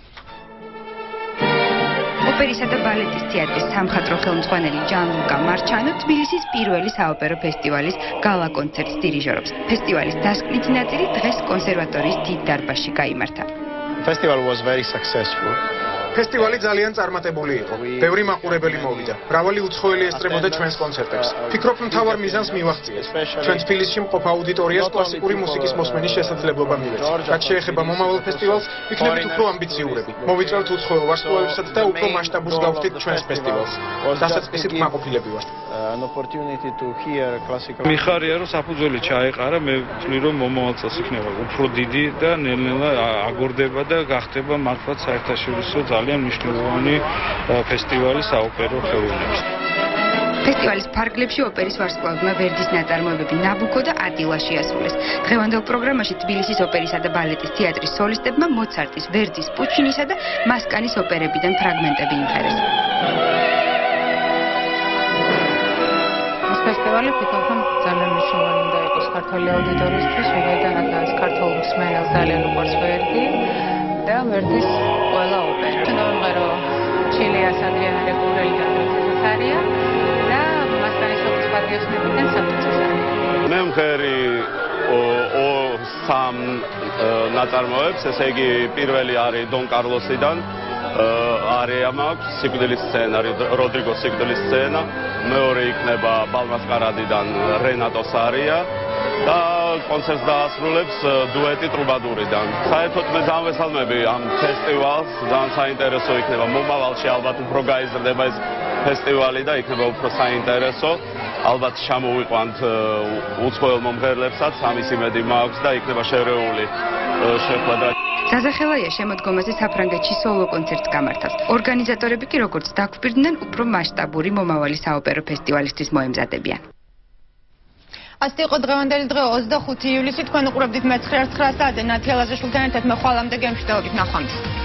ოპერისა და ბალეტის თეატრის სამხატვრო ხელმძღვანელი ჯან-ლუკა მარჩანო თბილისის პირველი საოპერო ფესტივალის გალა კონცერტს დირიჟორობს. ფესტივალის დასკვნითი ნაწილი დღეს კონსერვატორიის დიდ დარბაზში გაიმართა. Festival was very successful. ფესტივალი ძალიან წარმატებული იყო. ბევრი მაყურებელი მოვიდა. მრავალი უცხოელი ესწრებოდა ჩვენს კონცერტებს. ფიქრობ, მთავარ მიზანს მივახციეს. ჩვენ თბილისში მყოფ აუდიტორიას კლასიკური მუსიკის მოსმენის შესაძლებლობა მივეცეთ. რაც შეეხება მომავალ ფესტივალს, ვიქნებით უფრო ამბიციურები. მოვიწევთ უცხოელ ვარსკვლავებსაც და უფრო მასშტაბურს გავხდით ჩვენს ფესტივალს. დასაწყისით კმაყოფილები ვართ. მიხარია რომ საფუძველი ჩაეყარა, მე ვთვლი რომ მომავალ წელს იქნება უფრო დიდი და ნელ-ნელა აგორდება და გახდება მართლაც საერთაშორისო ძალიან მნიშვნელოვანი ფესტივალი საოპერო ხელოვნების. ფესტივალის ფარგლებში ოპერის ვარსკვლავებმა ვერდის ნაწარმოებები ნაბუკო და ატილა შეასრულეს. დღევანდელ პროგრამაში თბილისის ოპერისა და ბალეტის თეატრის სოლისტებმა მოცარტის, ვერდის, პუჩინისა და მასკანის ოპერებიდან ფრაგმენტები იმღერეს. ფესტივალი ფიქრობ, რომ ძალიან მნიშვნელოვანი უნდა იყოს ქართული აუდიტორიისთვის, ვინაიდან ეს ქართულ მსმენელს ძალიან უყვარს ვერდი და ვერდის ყველა ოპერა. ნომერო ჩილიას ადრიანა რეკურელი და პრინცესარია და მასკანის ოპერის პარდიოსნებიდან საფუძველი. მე მღერი ო სამ ნაწარმოებს, ესე იგი პირველი არის დონ კარლოსიდან არეა მაქვს სიკვდილის სცენარი, როდრიგოს სიკვდილის სცენა, მეორე იქნება ბალმასკარადიდან რენატოს არია და კონცერტს დაასრულებს დუეტი ტრუბადურიდან. საერთოდ მე ძალიან ვესალმები ამ ფესტივალს, ძალიან საინტერესო იქნება. მომავალში ალბათ უფრო გაიზრდება ეს ფესტივალი და იქნება უფრო საინტერესო. ალბათ ჩამოვიყვანთ უცხოელ მომღერლებსაც, ამის იმედი მაქვს და იქნება შერეული შეხვედრა. ზაზახელაია შემოდგომაზე საფრანგეთში სოლო კონცერტს გამართავს. ორგანიზატორები კი როგორც დაგვირდნენ, უფრო მასშტაბური მომავალი საოპერო ფესტივალისთვის მოემზადებიან. ასეთი იყო დღევანდელი დღე ოცდახუთი ივლისი თქვენ უყურებდით მეცხრე ცხრა საათზე ნათი ალაზაშვილთან ერთად მე ხვალამდე გემშვიდობით ნახვამდის